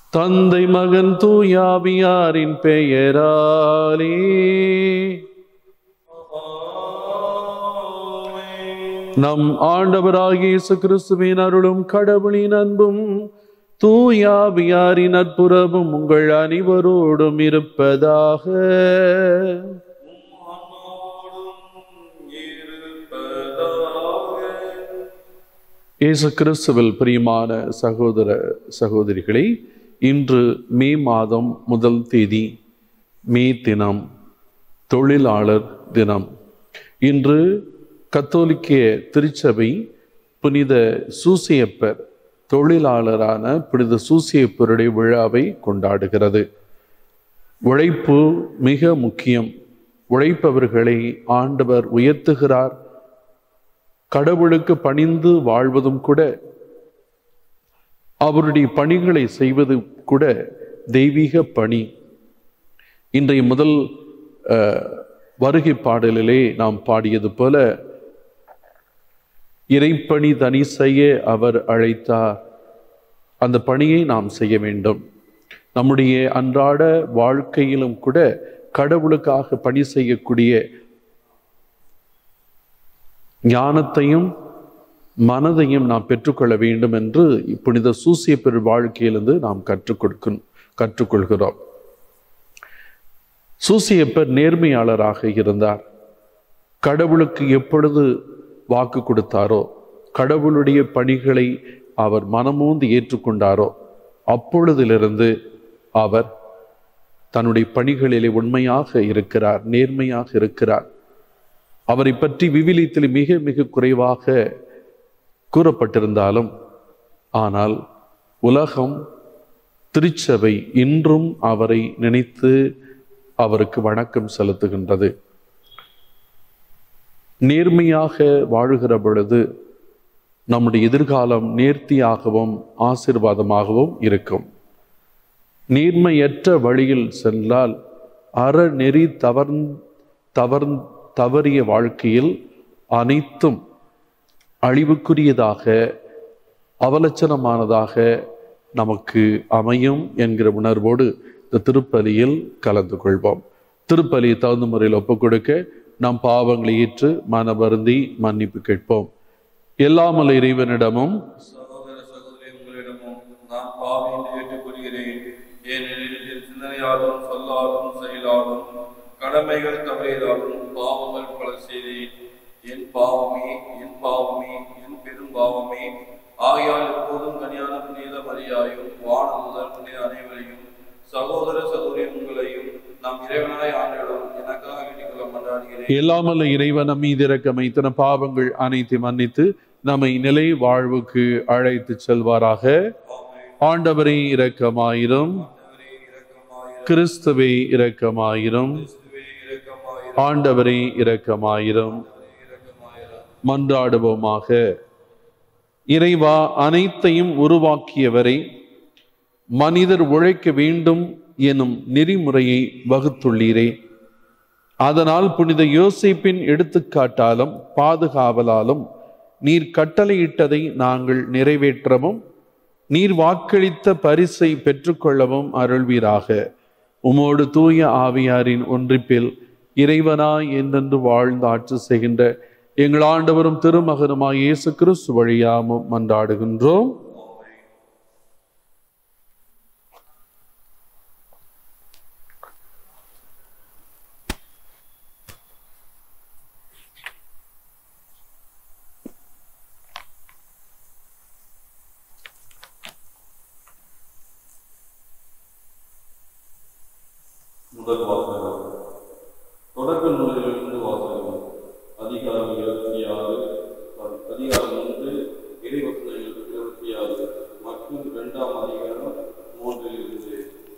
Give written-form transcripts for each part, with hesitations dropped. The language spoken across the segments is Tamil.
தந்தை மகன் தூயாவியாரின் பெயராலே. நம் ஆண்டவராகிய இயேசு கிறிஸ்துவின் அருளும் கடவுளின் அன்பும் தூயாவியாரின் நட்புறவும் உங்கள் அனைவரோடும் இருப்பதாக. இயேசு கிறிஸ்துவில் பிரியமான சகோதர சகோதரிகளே, இன்று மே மாதம் 1 தேதி, மே தினம், தொழிலாளர் தினம். இன்று கத்தோலிக்க திருச்சபை புனித சூசையப்பர், தொழிலாளரான புனித சூசையப்பருடைய விழாவை கொண்டாடுகிறது. உழைப்பு மிக முக்கியம். உழைப்பவர்களை ஆண்டவர் உயர்த்துகிறார். கடவுளுக்கு பணிந்து வாழ்வதும் கூட, அவருடைய பணிகளை செய்வது கூட தெய்வீக பணி. இன்றைய முதல் வருகை பாடலிலே நாம் பாடியது போல, இறைப்பணி தனி செய்ய அவர் அழைத்தார். அந்த பணியை நாம் செய்ய வேண்டும். நம்முடைய அன்றாட வாழ்க்கையிலும் கூட கடவுளுக்காக பணி செய்யக்கூடிய ஞானத்தையும் மனதையும் நாம் பெற்றுக்கொள்ள வேண்டும் என்று புனித சூசையப்பர் வாழ்க்கையிலிருந்து நாம் கற்றுக்கொள்கிறோம். சூசையப்பர் நேர்மையாளராக இருந்தார். கடவுளுக்கு எப்பொழுது வாக்கு கொடுத்தாரோ, கடவுளுடைய பணிகளை அவர் மனமூந்து ஏற்றுக்கொண்டாரோ, அப்பொழுதிலிருந்து அவர் தன்னுடைய பணிகளிலே உண்மையாக இருக்கிறார், நேர்மையாக இருக்கிறார். அவரை பற்றி விவிலியத்தில் மிக மிக குறைவாக கூறப்பட்டிருந்தாலும், ஆனால் உலகம், திருச்சபை இன்றும் அவரை நினைத்து அவருக்கு வணக்கம் செலுத்துகின்றது. நேர்மையாக வாழுகிற பொழுது நம்முடைய எதிர்காலம் நேர்த்தியாகவும் ஆசீர்வாதமாகவும் இருக்கும். நேர்மையற்ற வழியில் சென்றால், அறநெறி தவறிய வாழ்க்கையில் அனைத்தும் அழிவுக்குரியதாக, அவலட்சணமானதாக நமக்கு அமையும் என்கிற உணர்வோடு இந்த திருப்பலியில் கலந்து கொள்வோம். திருப்பலியை தகுந்த முறையில் ஒப்புக் கொடுக்க நாம் பாவங்களை ஏற்று மன வருந்தி மன்னிப்பு கேட்போம். எல்லாமல்ல இறைவனிடமும் சகோதர சகோதரி உங்களிடமும் நான் பாவியை ஏற்றுக்கொள்கிறேன். ஏனெனில் சிந்தனையாலும் சொல்லாலும் செயலாலும் கடமைகள் தவறியதாலும் பாவங்கள் பல செய்தேன். என் பாவமே, என் பாவமே, என் பெரும் பாவமே. ஆகையால் எப்போதும் கனியான புனித மரியாயும் வானம் முதல் புனித அனைவரையும் சகோதர சகோதரி உங்களையும் நம் இறைவனாய் ஆண்டவரும் எனக்காக வேண்டிக்கொள்ள மன்றாடுகிறேன். எல்லாமல்ல இறைவன் நம் மீது இரக்கம் வைத்து நம் பாவங்கள் அனைத்தையும் மன்னித்து நம்மை நிலை வாழ்வுக்கு அழைத்து செல்வாராக. ஆண்டவரே இரக்கமாயிரும். கிறிஸ்துவே இரக்கமாயிரும். ஆண்டவரே இரக்கமாயிரும். மன்றாடுவோமாக. இறைவா, அனைத்தையும் உருவாக்கியவரை, மனிதர் உழைக்க வேண்டும் எனும் நெறிமுறையை வகுத்துள்ளீரே. அதனால் புனித யோசேப்பின் எடுத்துக்காட்டாலும் பாதுகாவலாலும் நீர் கட்டளையிட்டதை நாங்கள் நிறைவேற்றவும் நீர் வாக்களித்த பரிசை பெற்றுக்கொள்ளவும் அருள்வீராக. உமோடு தூய ஆவியாரின் ஒன்றிப்பில் இறைவனாய் என்றென்று வாழ்ந்து ஆட்சி செய்கின்ற எங்கள் ஆண்டவரும் திருமகனுமாய் இயேசு கிறிஸ்து வழியாமும் மன்றாடுகின்றோம். முதல் வாசகம். தொடக்க நூலிலிருந்து வாசகம். அதிகாரம் 26, அதிகாரம் 1, இறைவசனங்கள் 26 மற்றும் 2ஆம் அதிகாரம் 3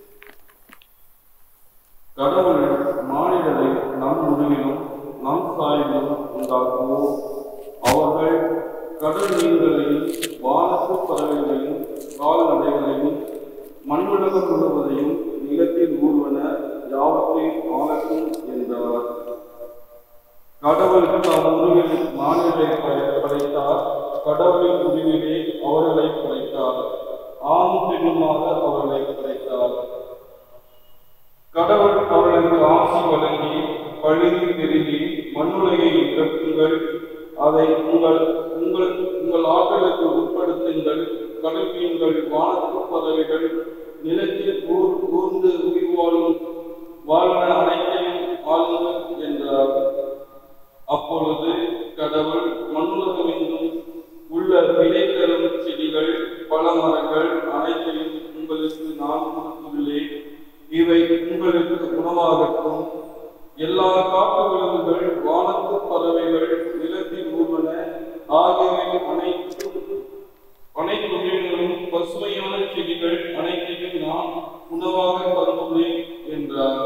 கடவுள் மானிடரை நம் முடிவிலும் நம் சாய்விலும் உண்டாக்குவோம். அவர்கள் கடல் நீர்களையும் வானத்து பறவைகளையும் கால்நடைகளையும் மண்ணுலகம் முழுவதையும் நிலத்தில் ஊர்வன யாவற்றையும் ஆளட்டும் என்றார். கடவுள் தாம் உருவில் மானிடரை படைத்தார். கடவுளின் முடிவிலே அவர்களை படைத்தார். ஆணும் பெண்ணுமாக அவர்களை படைத்தார். கடவுள் அவர்களுக்கு ஆசி வழங்கி பழுதி பெருகி மண்ணுலகை கட்டுங்கள், அதை உங்கள் உங்கள் உங்கள் ஆற்றலுக்கு உட்படுத்துங்கள், கடல் மீன்கள், வானத்து பறவைகள், நிலத்தில் ஊர்ந்து உயிர் வாழும் வாழ்வன அனைத்தையும் ஆளுங்கள் என்றார். அப்பொழுது கடவுள் மண்ணுலகமெங்கும் உள்ள விலை தரும் செடிகள், பல மரங்கள் அனைத்தையும் உங்களுக்கு நான் கொடுத்துள்ளேன், இவை உங்களுக்கு உணவாகட்டும். எல்லா காட்டு விலங்குகள், வானத்து பறவைகள், நிலத்தில் ஊர்வன ஆகியவை அனைத்து உயிரினங்களும் பசுமையான செடிகள் அனைத்தையும் நான் உணவாக தந்துள்ளேன் என்றார்.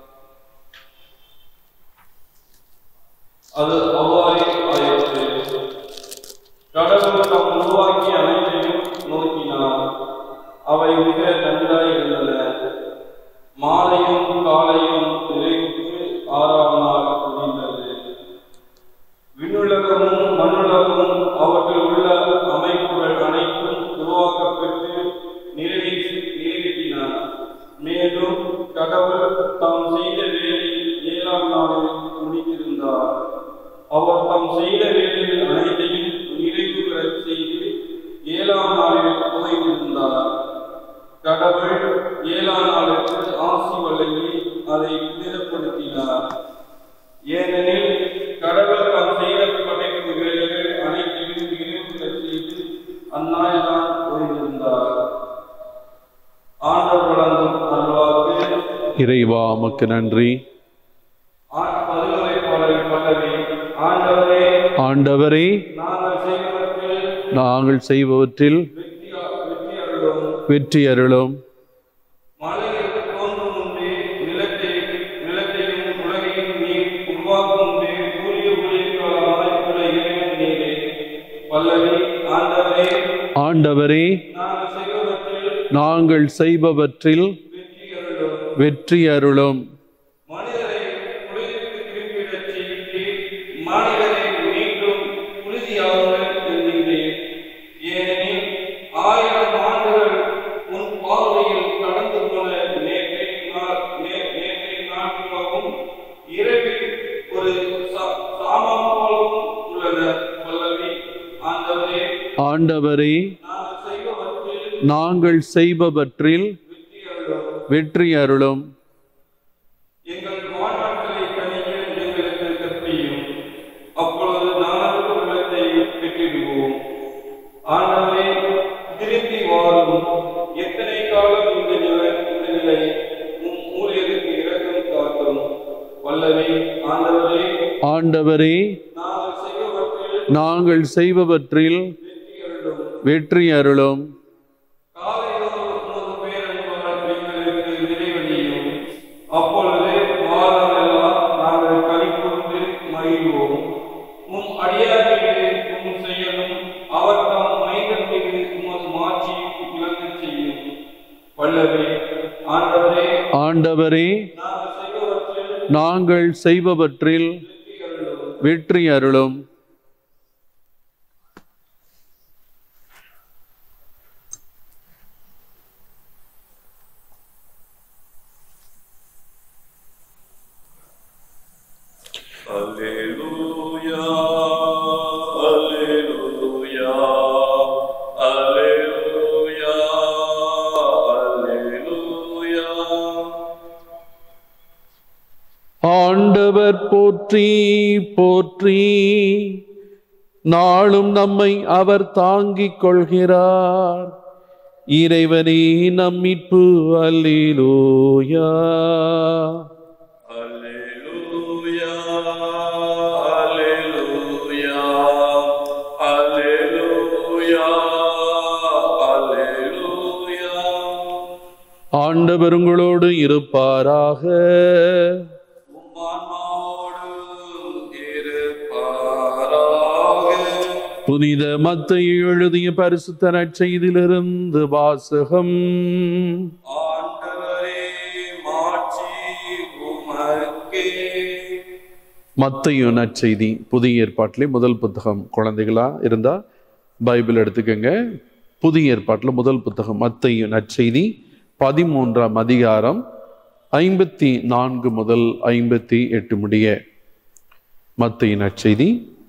அது அவ்வாறே ஆயிற்று. கடவுள் தாம் உருவாக்கிய அனைத்தையும் நோக்கினார், அவை மிக நன்றாய் இருந்தன. மாலையும் காலையும் நிறைவுற்று 6ஆம் நாள் முடிந்தது. விண்ணுலகமும் மண்ணுலகமும் அவற்றில் உள்ள அமைப்புகள் அனைத்தும் உருவாக்கப்பட்டு நிறைவேற்றினார். மேலும் கடவுள் தாம் செய்த வேலையை 7ஆம் நாளில் முடித்திருந்தார். அவர் தாம் செய்த வேலையில் அனைத்தையும் நிறைவு பெறச் செய்து 7ஆம் நாளில் ஓய்ந்திருந்தார். கடவுள் 7ஆம் நாளுக்கு ஆசி வழங்கி அதை புனிதப்படுத்தினார். ஏனெனில் கடவுள் தாம் செய்த படைப்பு வேலைகள் அனைத்தையும் நிறைவு பெறச் செய்து அந்நாளில் தான் ஓய்ந்திருந்தார். ஆண்டவர் வழங்கும் அருள்வாக்கு. இறைவா உமக்கு நன்றி. ஆண்டவரே, நாங்கள் செய்பவற்றில் வெற்றி அருளும். ஆண்டவரே, நாங்கள் செய்பவற்றில் வெற்றி அருளும். ஆண்டவரே, நாங்கள் செய்பவற்றில் வெற்றி அருளும். அப்பொழுது நாங்கள் உள்ளத்தை பெற்றிடுவோம். ஆண்டவரே, திருப்பி வாரும். எத்தனை காலம் இந்த நிலை ஊழியருக்கு இரக்கம் காட்டும். வல்லவே ஆண்டவரே, ஆண்டவரே, நாங்கள் செய்பவற்றில் வெற்றி அருளும். அப்பொழுது வாழ்நாளெல்லாம் நாங்கள் களிகூர்ந்து மகிழ்வோம். உம் அடியாருக்கு உம் செயலும் அவர் தாம் மைந்தத்திற்கு உமது மாட்சியும் விளங்கச் செய்யும். வல்லவே ஆண்டவரே, ஆண்டவரே, நாங்கள் செய்பவற்றில் வெற்றி அருளும். Alleluia, Alleluia, Alleluia, Alleluia. ஆண்டவர் போற்றி போற்றி. நாளும் நம்மை அவர் தாங்கிக் கொள்கிறார். இறைவனே நம் மீட்பு. அல்லேலூயா. ஆண்டவர் உங்களோடு இருப்பாராக. புனித மத்தேயு எழுதிய பரிசுத்த நற்செய்தியிலிருந்து வாசகம். மத்தேயு நற்செய்தி புதிய ஏற்பாட்டிலே முதல் புத்தகம். குழந்தைகளா இருந்தா பைபிள் எடுத்துக்கங்க. புதிய ஏற்பாட்டில் முதல் புத்தகம் மத்தேயு நற்செய்தி 13ஆம் அதிகாரம் 54 முதல் 58 முடிய. மத்தேயு நற்செய்தி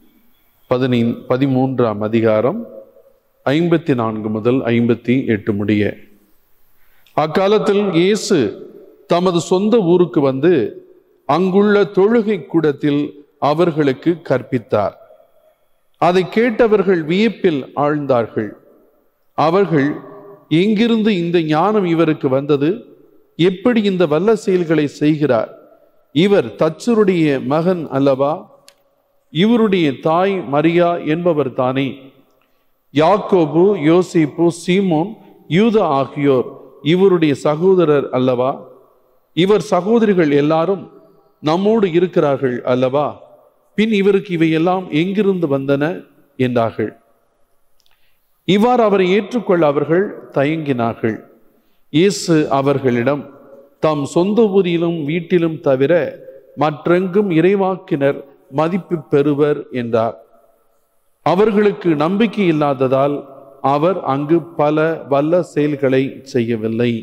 13ஆம் அதிகாரம் 54 முதல் 58 முடிய. அக்காலத்தில் இயேசு தமது சொந்த ஊருக்கு வந்து அங்குள்ள தொழுகை கூடத்தில் அவர்களுக்கு கற்பித்தார். அதை கேட்டவர்கள் வியப்பில் ஆழ்ந்தார்கள். அவர்கள், எங்கிருந்து இந்த ஞானம் இவருக்கு வந்தது? எப்படி இந்த வல்ல செயல்களை செய்கிறார்? இவர் தச்சருடைய மகன் அல்லவா? இவருடைய தாய் மரியா என்பவர் தானே? யாக்கோபு, யோசேப்பு, சீமோன், யூதா ஆகியோர் இவருடைய சகோதரர் அல்லவா? இவர் சகோதரிகள் எல்லாரும் நம்மோடு இருக்கிறார்கள் அல்லவா? பின் இவருக்கு இவையெல்லாம் எங்கிருந்து வந்தன என்றார்கள். இவ்வாறு அவரை ஏற்றுக்கொள்ள அவர்கள் தயங்கினார்கள். இயேசு அவர்களிடம், தம் சொந்த ஊரிலும் வீட்டிலும் தவிர மற்றெங்கும் இறைவாக்கினர் மதிப்பு பெறுவர் என்றார். அவர்களுக்கு நம்பிக்கை இல்லாததால் அவர் அங்கு பல வல்ல செயல்களை செய்யவில்லை.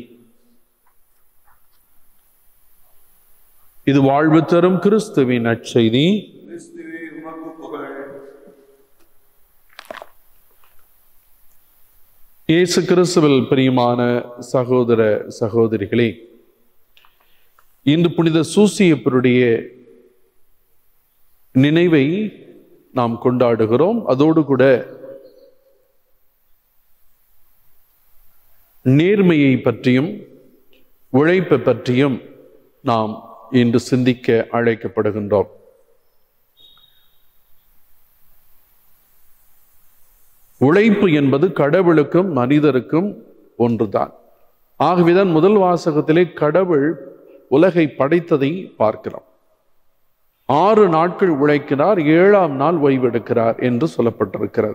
இது வாழ்வு தரும் கிறிஸ்துவின் நற்செய்தி. இயேசு கிறிஸ்துவில் பிரியமான சகோதர சகோதரிகளே, இன்று புனித சூசியப்பருடைய நினைவை நாம் கொண்டாடுகிறோம். அதோடு கூட நேர்மையை பற்றியும் உழைப்பை பற்றியும் நாம் இன்று சிந்திக்க அழைக்கப்படுகின்றோம். உழைப்பு என்பது கடவுளுக்கும் மனிதருக்கும் ஒன்றுதான். ஆகவேதான் முதல் வாசகத்திலே கடவுள் உலகை படைத்ததை பார்க்கிறோம். 6 நாட்கள் உழைக்கிறார், 7ஆம் நாள் ஓய்வெடுக்கிறார் என்று சொல்லப்பட்டிருக்கிறது.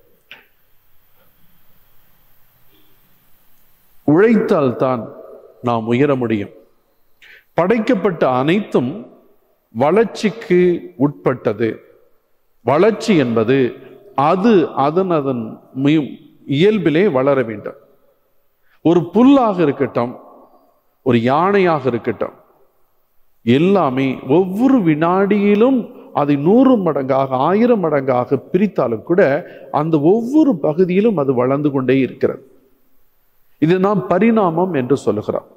உழைத்தால் தான் நாம் உயர முடியும். படைக்கப்பட்ட அனைத்தும் வளர்ச்சிக்கு உட்பட்டது. வளர்ச்சி என்பது அதன் இயல்பிலே வளர வேண்டும். ஒரு புல்லாக இருக்கட்டும், ஒரு யானையாக இருக்கட்டும், எல்லாமே ஒவ்வொரு வினாடியிலும் அதை 100 மடங்காக 1000 மடங்காக பிரித்தாலும் கூட அந்த ஒவ்வொரு பகுதியிலும் அது வளர்ந்து கொண்டே இருக்கிறது. இது நாம் பரிணாமம் என்று சொல்லுகிறோம்.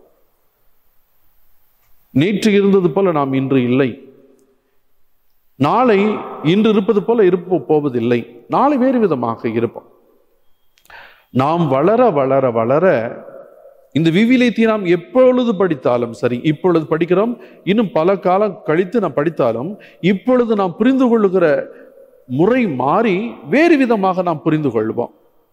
நேற்று இருந்தது போல நாம் இன்று இல்லை. நாளை இன்று இருப்பது போல போவதில்லை. நாளை வேறு விதமாக இருப்போம். நாம் வளர வளர வளர இந்த விவிலியத்தை நாம் எப்பொழுது படித்தாலும் சரி, இப்பொழுது படிக்கிறோம், இன்னும் பல காலம் கழித்து நாம் படித்தாலும் இப்பொழுது நாம் புரிந்து கொள்ளுகிற முறை மாறி வேறு விதமாக நாம் புரிந்து கொள்வோம்.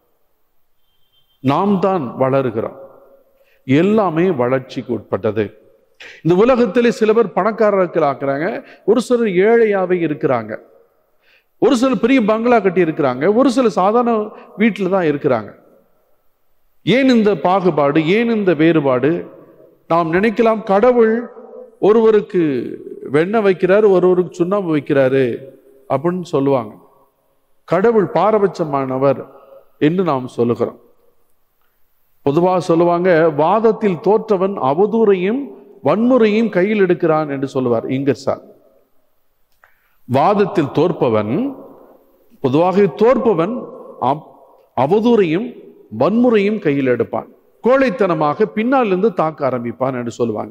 நாம் தான் வளருகிறோம். எல்லாமே வளர்ச்சிக்கு உட்பட்டது. இந்த உலகத்திலே சில பேர் பணக்காரர்கள் ஆக்குறாங்க, ஒரு சிலர் ஏழையாவே இருக்கிறாங்க, ஒரு சிலர் பெரிய பங்களா கட்டி இருக்கிறாங்க, ஒரு சிலர் சாதாரண வீட்டில் தான் இருக்கிறாங்க. ஏன் இந்த பாகுபாடு? ஏன் இந்த வேறுபாடு? நாம் நினைக்கலாம் கடவுள் ஒருவருக்கு வெண்ணெய் வைக்கிறாரு, ஒருவருக்கு சுண்ணாம்பு வைக்கிறாரு அப்படின்னு சொல்லுவாங்க. கடவுள் பாரபட்சமானவர் என்று நாம் சொல்லுகிறோம். பொதுவாக சொல்லுவாங்க, வாதத்தில் தோற்றவன் அவதூறையும் வன்முறையும் கையில் எடுக்கிறான் என்று சொல்லுவார் இங்கர்சால். வாதத்தில் தோற்பவன், பொதுவாக தோற்பவன் அவதூறையும் வன்முறையும் கையில் எடுப்பான், கோழைத்தனமாக பின்னால் இருந்து தாக்க ஆரம்பிப்பான் என்று சொல்லுவாங்க.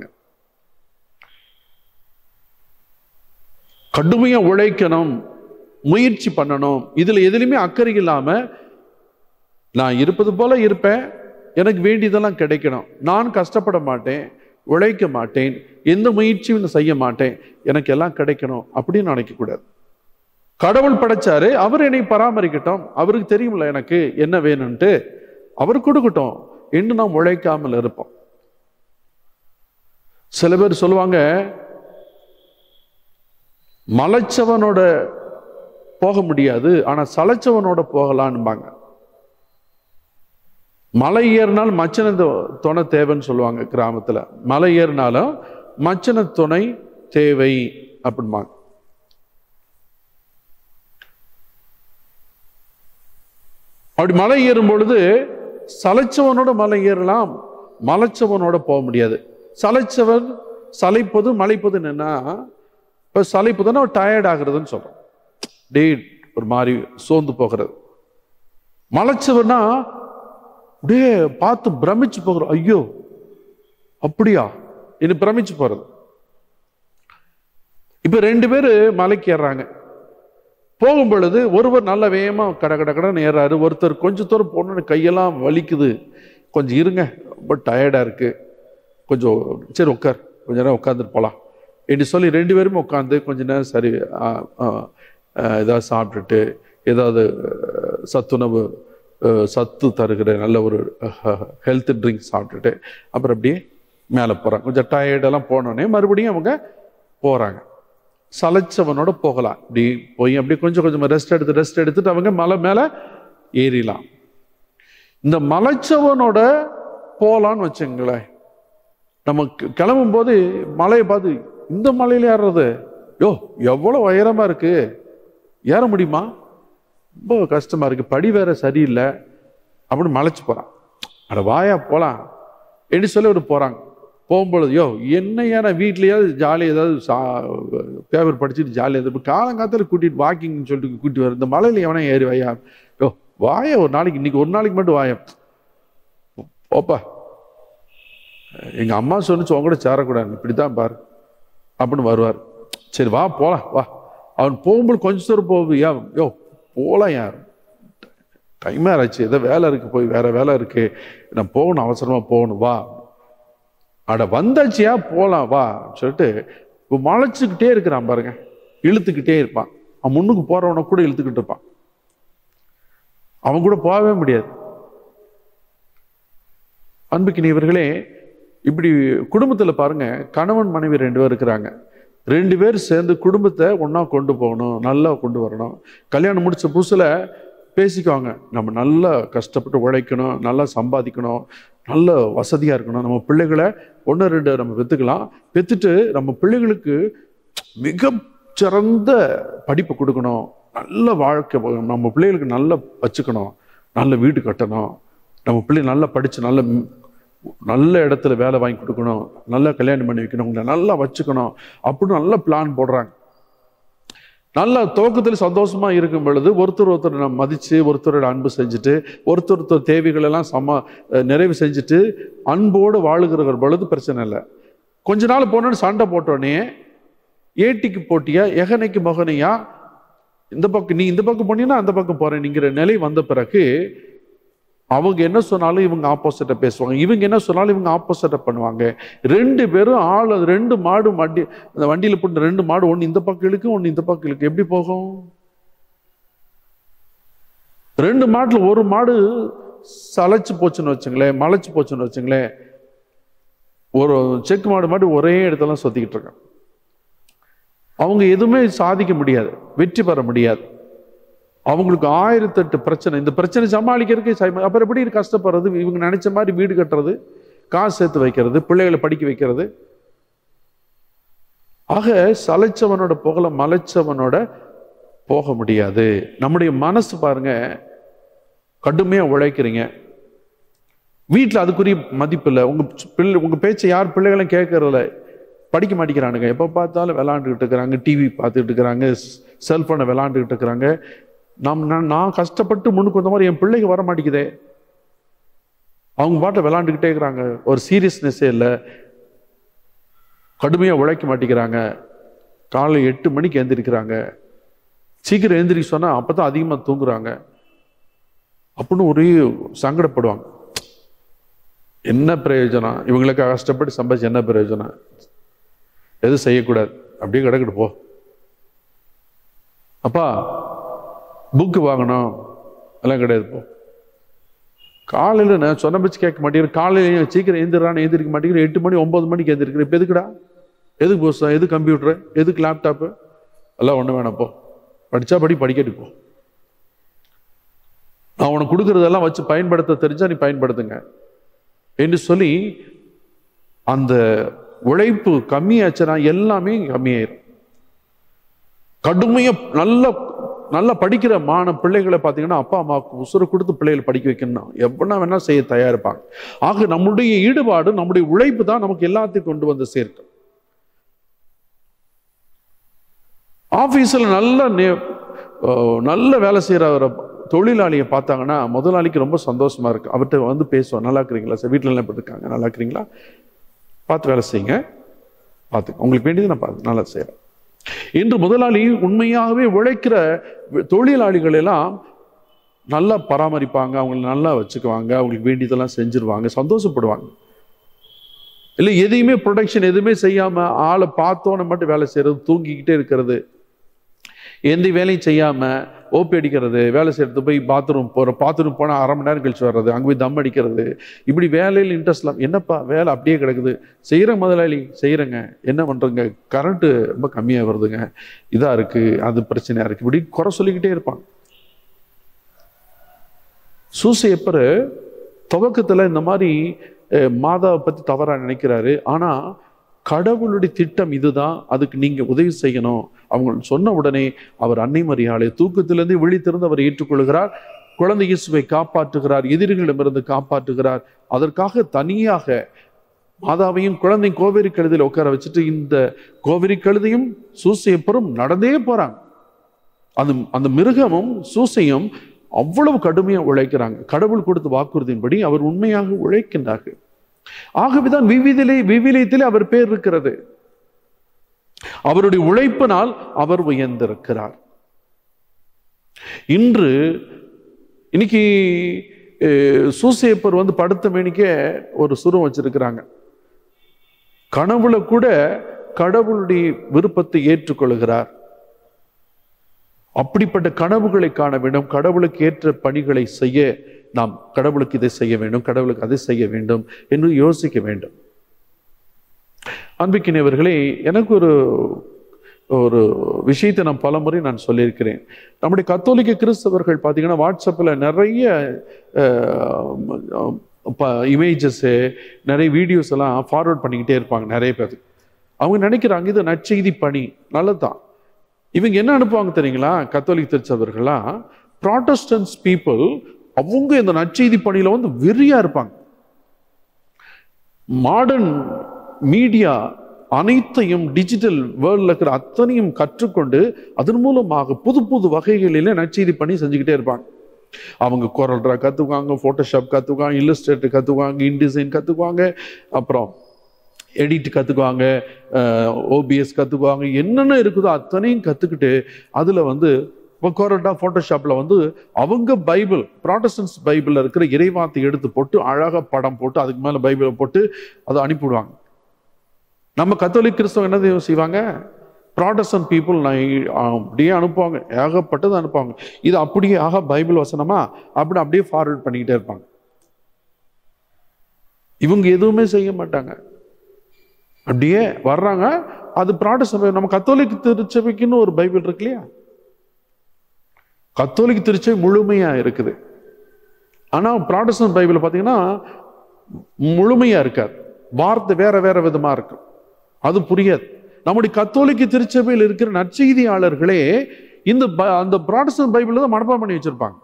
கடுமையா உழைக்கணும், முயற்சி பண்ணணும், இதுல எதுலையுமே அக்கறை இல்லாம நான் இருப்பது போல இருப்பேன், எனக்கு வேண்டியதெல்லாம் கிடைக்கணும், நான் கஷ்டப்பட மாட்டேன், உழைக்க மாட்டேன், எந்த முயற்சியும் செய்ய மாட்டேன், எனக்கு எல்லாம் கிடைக்கணும் அப்படின்னு நினைக்கக்கூடாது. கடவுள் படைச்சாரு, அவர் என்னை பராமரிக்கட்டும், அவருக்கு தெரியும்ல எனக்கு என்ன வேணும்ட்டு, அவர் கொடுக்கட்டும் என்று நாம் உழைக்காமல் இருப்போம். சில பேர் சொல்லுவாங்க, மலைச்சவனோட போக முடியாது, ஆனா சலைச்சவனோட போகலான்பாங்க. மலை ஏறினால் மச்சன துணை தேவைன்னு சொல்லுவாங்க கிராமத்துல. மலை ஏறினாலும் மச்சன துணை தேவை அப்படின்பாங்க. அப்படி மலை ஏறும் பொழுது சலைச்சவனோட மலை ஏறலாம், மலைச்சவனோட போக முடியாது. சலைச்சவன் சலைப்பது மலைப்பது என்னன்னா, இப்போ சலைப்பதுன்னா டயர்ட் ஆகுறதுன்னு சொல்றோம், டே ஒரு மாதிரி சோர்ந்து போகிறது. மலைச்சவனா அப்படியே பார்த்து பிரமிச்சு போகிறோம், ஐயோ அப்படியா இது பிரமிச்சு போறது. இப்ப 2 பேரு மலைக்கு ஏறாங்க. போகும் பொழுது ஒருவர் நல்ல வேகமா கடன்னு ஏறாரு, ஒருத்தர் கொஞ்சம் தூரம் போன கையெல்லாம் வலிக்குது, கொஞ்சம் இருங்க ரொம்ப டயர்டா இருக்கு, கொஞ்சம் சரி உட்கார் கொஞ்ச நேரம் உட்காந்துட்டு போலாம் என்று சொல்லி 2 பேருமே உட்காந்து கொஞ்ச நேரம் சரி ஏதாவது சாப்பிட்டுட்டு ஏதாவது சத்துணவு சத்து தருகிற நல்ல ஒரு ஹெல்த் ட்ரிங்க் சாப்பிட்டுட்டு அப்புறம் அப்படியே மேலே போகிறாங்க. கொஞ்சம் டயர்டெல்லாம் போனோடனே மறுபடியும் அவங்க போகிறாங்க. சலைச்சவனோட போகலாம், இப்படி போய் அப்படியே கொஞ்சம் ரெஸ்ட் எடுத்துட்டு அவங்க மலை மேலே ஏறிலாம். இந்த மலைச்சவனோட போகலான்னு வச்சுங்களேன், நமக்கு கிளம்பும் போது மலையை பார்த்து இந்த மலையில ஏறுறது யோ எவ்வளோ உயரமாக இருக்கு, ஏற முடியுமா, ரொம்ப கஷ்டமா இருக்கு, படி வேற சரியில்லை அப்படின்னு மலைச்சு போறான். அட வாயா போலாம் என்று சொல்லி ஒரு போறாங்க. போகும்பொழுது யோ என்னையான வீட்லயாவது ஜாலியாக ஏதாவது பேப்பர் படிச்சுட்டு ஜாலியாக இப்போ காலங்காலத்தில் கூட்டிட்டு வாக்கிங்னு சொல்லிட்டு கூட்டிட்டு வர, இந்த மலையில எவனா ஏறி வாயா, யோ வாயா ஒரு நாளைக்கு, இன்னைக்கு ஒரு நாளைக்கு மட்டும் வாயா ஓப்பா, எங்க அம்மா சொன்னிச்சு உன் கூட சேரக்கூடாது இப்படித்தான் பாரு அப்படின்னு வருவார். சரி வா போலாம் வா. அவன் போகும்போது கொஞ்சம் தூரம் போகுது, யோ போகலாம் யார் டைம் ஆச்சு, ஏதோ வேலை இருக்கு, போய் வேற வேலை இருக்கு, நான் போகணும் அவசரமா போகணும் வா. அட வந்தாச்சியா போகலாம் வா சொல்லிட்டு இப்போ மலைச்சுக்கிட்டே இருக்கிறான் பாருங்க, இழுத்துக்கிட்டே இருப்பான். அவன் முன்னுக்கு போறவனை கூட இழுத்துக்கிட்டு இருப்பான், அவன் கூட போகவே முடியாது. அன்புக்கினியவர்களே, இப்படி குடும்பத்துல பாருங்க, கணவன் மனைவி 2 பேர் இருக்கிறாங்க. 2 பேர் சேர்ந்து குடும்பத்தை ஒன்னா கொண்டு போகணும், நல்லா கொண்டு வரணும். கல்யாணம் முடிச்ச புதுசுல பேசிக்குவாங்க, நம்ம நல்லா கஷ்டப்பட்டு உழைக்கணும், நல்லா சம்பாதிக்கணும், நல்ல வசதியா இருக்கணும், நம்ம பிள்ளைகளை 1 2 நம்ம பெற்றுக்கலாம், பெற்றுட்டு நம்ம பிள்ளைகளுக்கு மிக சிறந்த படிப்பு கொடுக்கணும், நல்ல வாழ்க்கை, நம்ம பிள்ளைகளுக்கு நல்லா வச்சுக்கணும், நல்ல வீடு கட்டணும், நம்ம பிள்ளை நல்லா படிச்சு நல்ல இடத்துல வேலை வாங்கி கொடுக்கணும், நல்லா கல்யாணம் பண்ணி வைக்கணும், உங்களை நல்லா வச்சுக்கணும் அப்படின்னு நல்ல பிளான் போடுறாங்க. நல்ல துவக்கத்தில் சந்தோஷமா இருக்கும் பொழுது ஒருத்தர் நம்ம மதிச்சு, ஒருத்தரோட அன்பு செஞ்சுட்டு, ஒருத்தர் தேவைகள் எல்லாம் நிறைவு செஞ்சுட்டு அன்போடு வாழுகிற பொழுது பிரச்சனை இல்லை. கொஞ்ச நாள் போனோன்னு சண்டை போட்டோடனே ஏட்டிக்கு போட்டியா எகனைக்கு மகனையா, இந்த பக்கம் நீ இந்த பக்கம் போனீங்கன்னா அந்த பக்கம் போறேன்ங்கிற நிலை வந்த பிறகு அவங்க என்ன சொன்னாலும் இவங்க ஆப்போசிட்டா பேசுவாங்க, இவங்க என்ன சொன்னாலும் இவங்க ஆப்போசிட்டா பண்ணுவாங்க. 2 பேரும் 2 மாடு அந்த வண்டியில போட்டு 2 மாடு ஒண்ணு இந்த பக்கம் இழுக்கு, ஒண்ணு இந்த பக்கம் இழுக்கு, எப்படி போகும்? 2 மாட்டுல ஒரு மாடு சளைச்சு போச்சுன்னு வச்சுங்களேன், மலைச்சு போச்சுன்னு வச்சுங்களேன், ஒரு செக்கு மாடு ஒரே இடத்துல சுத்திக்கிட்டு இருக்காங்க. அவங்க எதுவுமே சாதிக்க முடியாது, வெற்றி பெற முடியாது. அவங்களுக்கு 1008 பிரச்சனை. இந்த பிரச்சனை சமாளிக்கிறதுக்கு அப்புறம் எப்படி கஷ்டப்படுறது, இவங்க நினைச்ச மாதிரி வீடு கட்டுறது, காசு சேர்த்து வைக்கிறது, பிள்ளைகளை படிக்க வைக்கிறது. ஆக சலைச்சவனோட போகல, மலைச்சவனோட போக முடியாது. நம்முடைய மனசு பாருங்க, கடுமையா உழைக்கிறீங்க, வீட்டுல அதுக்குரிய மதிப்பு இல்லை, உங்க பேச்சை யார் பிள்ளைகளும் கேட்கறதில்ல, படிக்க மாட்டேங்கிறானுங்க, எப்ப பார்த்தாலும் விளையாண்டுக்கிட்டு இருக்கிறாங்க, டிவி பார்த்துக்கிட்டு இருக்கிறாங்க, செல்போனை விளையாண்டுக்கிட்டு இருக்கிறாங்க. நான் கஷ்டப்பட்டு முன்னுக்கு வந்த மாதிரி என் பிள்ளைக்கு வர மாட்டேங்குதே, அவங்க பாட்டில் விளையாண்டுக்கிட்டே இருக்கிறாங்க, ஒரு சீரியஸ்னஸே இல்லை, கடுமையாக உழைக்க மாட்டேங்கிறாங்க, காலை 8 மணிக்கு எழுந்திருக்கிறாங்க, சீக்கிரம் எழுந்திரிக்க சொன்னால் அப்போ தான் அதிகமாக தூங்குறாங்க அப்படின்னு ஒரே சங்கடப்படுவாங்க. என்ன பிரயோஜனம், இவங்களுக்கு கஷ்டப்பட்டு சம்பாதிச்சு என்ன பிரயோஜனம், எதுவும் செய்யக்கூடாது, அப்படியே கிடக்கிட்டு போ. அப்பா புக்கு வாங்கணும் எல்லாம் கிடையாது, போ. காலையில் நான் சொன்ன பச்சு கேட்க மாட்டேங்கிற, காலையில் சீக்கிரம் எழுந்திருக்க மாட்டேங்கிற, 8 மணி 9 மணிக்கு எழுந்திருக்கிறேன், இப்போ எதுக்குடா, எதுக்கு புதுசா, எது கம்ப்யூட்டரு, எதுக்கு லேப்டாப்பு, எல்லாம் ஒன்றும் வேணாம், போ, படிச்சா படிக்கட்டு போ, நான் உனக்கு கொடுக்குறதெல்லாம் வச்சு பயன்படுத்த தெரிஞ்சா நீ பயன்படுத்துங்க என்று சொல்லி அந்த உழைப்பு கம்மியாச்சுன்னா எல்லாமே கம்மியாயிரும். கடுமையா நல்ல நல்லா படிக்கிற பிள்ளைகளை பார்த்தீங்கன்னா அப்பா அம்மாவுக்கு உசுறு கொடுத்து பிள்ளைகளை படிக்க வைக்கணும் எப்படின்னா வேணா செய்ய தயாரிப்பாங்க. ஆக நம்முடைய ஈடுபாடு, நம்முடைய உழைப்பு தான் நமக்கு எல்லாத்தையும் கொண்டு வந்து சேர்க்கும். ஆபீஸ்ல நல்ல வேலை செய்யற தொழிலாளியை பார்த்தாங்கன்னா முதலாளிக்கு ரொம்ப சந்தோஷமா இருக்கு. அவர்கிட்ட வந்து பேசுவோம், நல்லா இருக்கிறீங்களா சார், வீட்டுல எல்லாம் எப்படி இருக்காங்க, நல்லா இருக்கிறீங்களா, பார்த்து வேலை செய்யுங்க, பார்த்து உங்களுக்கு வேண்டியது நான் பார்த்து நல்லா செய்யறேன். இன்று முதலாளி உண்மையாகவே உழைக்கிற தொழிலாளிகள் எல்லாம் நல்லா பராமரிப்பாங்க, அவங்களை நல்லா வச்சுக்குவாங்க, அவங்களுக்கு வேண்டியதெல்லாம் செஞ்சிருவாங்க, சந்தோஷப்படுவாங்க. இல்லை எதையுமே ப்ரொடக்ஷன் எதுவுமே செய்யாம ஆளை பார்த்தோன்னு மட்டும் வேலை செய்யறது, தூங்கிக்கிட்டே இருக்கிறது, எந்த வேலையும் செய்யாம ஓப்பி அடிக்கிறது, வேலை செய்யறது, போய் பாத்ரூம் போனால் 1/2 மணி நேரம் கழிச்சு வர்றது, அங்கே போய் தம் அடிக்கிறது, இப்படி வேலையில் இன்ட்ரெஸ்ட்லாம். என்னப்பா வேலை அப்படியே கிடக்குது, செய்கிற முதலாளி செய்கிறேங்க, என்ன பண்ணுறங்க, கரண்ட்டு ரொம்ப கம்மியாக வருதுங்க, இதாக இருக்குது, அது பிரச்சனையாக இருக்குது, இப்படி குறை சொல்லிக்கிட்டே இருப்பாங்க. சூசையப்பர் துவக்கத்தில் இந்த மாதிரி மாதாவை பற்றி தவறாக நினைக்கிறாரு. ஆனால் கடவுளுடைய திட்டம் இதுதான், அதுக்கு நீங்க உதவி செய்யணும் அவங்க சொன்ன உடனே அவர் அன்னை மரியாளை தூக்கத்திலிருந்து விழித்திருந்து அவர் ஏற்றுக்கொள்கிறார். குழந்தை இயேசுவை காப்பாற்றுகிறார், எதிரிகளிடமிருந்து காப்பாற்றுகிறார். அதற்காக தனியாக மாதாவையும் குழந்தையும் கோவேரி கழுதையில் உட்கார வச்சுட்டு இந்த கோவேரி கழுதையும் சூசையப்பரும் நடந்தே போறாங்க. அந்த மிருகமும் சூசையும் அவ்வளவு கடுமையா உழைக்கிறாங்க. கடவுள் கொடுத்த வாக்குறுதியின்படி அவர் உண்மையாக உழைக்கின்றார்கள். ஆகவேதான் விவிலியத்திலே அவர் பேர் இருக்கிறது. அவருடைய உழைப்பினால் அவர் உயர்ந்திருக்கிறார். இன்னைக்கு சூசையப்பர் வந்து படுத்த மேனிக்கே ஒரு சுரம் வச்சிருக்கிறாங்க. கனவுல கூட கடவுளுடைய விருப்பத்தை ஏற்றுக்கொள்கிறார். அப்படிப்பட்ட கனவுகளை காண வேண்டும். கடவுளுக்கு ஏற்ற பணிகளை செய்ய நாம் கடவுளுக்கு இதை செய்ய வேண்டும், கடவுளுக்கு அதை செய்ய வேண்டும் என்று யோசிக்க வேண்டும். அன்பிக்கினவர்களே, எனக்கு ஒரு விஷயத்தை நான் பலமுறை நான் சொல்லியிருக்கிறேன். நம்முடைய கத்தோலிக்க கிறிஸ்தவர்கள் பார்த்தீங்கன்னா வாட்ஸ்அப்பில் நிறைய இமேஜஸ், நிறைய வீடியோஸ் எல்லாம் ஃபார்வர்ட் பண்ணிக்கிட்டே இருப்பாங்க நிறைய பேர். அவங்க நினைக்கிறாங்க இது நற்செய்தி பணி, நல்லதுதான். இவங்க என்ன அனுப்புவாங்க தெரியுங்களா, கத்தோலிக்க திருச்சபர்கள்லாம் ப்ராட்டஸ்டன்ஸ் பீப்புள் அவங்க இந்த நற்செய்தி பணியில வந்து வெறியா இருப்பாங்க. மாடர்ன் மீடியா அனைத்தையும் டிஜிட்டல் வேர்ல்ட்ல இருக்கிற அத்தனையும் கற்றுக்கொண்டு அதன் மூலமாக புது புது வகைகளில நற்செய்தி பணி செஞ்சுக்கிட்டே இருப்பாங்க. அவங்க கோரல்ட்ரா கத்துக்குவாங்க, போட்டோஷாப் கத்துக்குவாங்க, இல்லஸ்ட்ரேட்டர் கத்துக்குவாங்க, இன்டிசைன் கத்துக்குவாங்க, அப்புறம் எடிட் கத்துக்குவாங்க, ஓபிஎஸ் கத்துக்குவாங்க, என்னென்ன இருக்குதோ அத்தனையும் கத்துக்கிட்டு அதுல வந்து கோரல்ட்ரா போட்டோஷாப்ல வந்து அவங்க பைபிள், ப்ராட்டஸ்டன்ஸ் பைபிள்ல இருக்கிற இறைவார்த்தை எடுத்து போட்டு அழகா படம் போட்டு அதுக்கு மேல பைபிளை போட்டு அதை அனுப்பிவிடுவாங்க. நம்ம கத்தோலிக் கிறிஸ்தவம் என்ன செய்வாங்க, ப்ராட்டஸ்டன்ட் பீப்புள் அப்படியே அனுப்புவாங்க, ஏகப்பட்டது அனுப்புவாங்க. இது அப்படியே ஆக பைபிள் வசனமா அப்படியே ஃபார்வர்ட் பண்ணிக்கிட்டே இருப்பாங்க. இவங்க எதுவுமே செய்ய மாட்டாங்க, அப்படியே வர்றாங்க. அது ப்ராட்டஸ்டன்ட், நம்ம கத்தோலிக் திருச்சபைக்குன்னு ஒரு பைபிள் இருக்கு இல்லையா, கத்தோலிக் திருச்சபை முழுமையா இருக்குது. ஆனா ப்ராட்டஸ்டன்ட் பைபிள் பார்த்தீங்கன்னா முழுமையா இருக்காது, வார்த்தை வேற வேற விதமா இருக்கும், அது புரியாது. நம்முடைய கத்தோலிக்க திருச்சபையில் இருக்கிற நற்செய்தியாளர்களே அந்த ப்ராட்டஸ்டன்ட் பைபிள் தான் மனப்பாடம் பண்ணி வச்சிருப்பாங்க.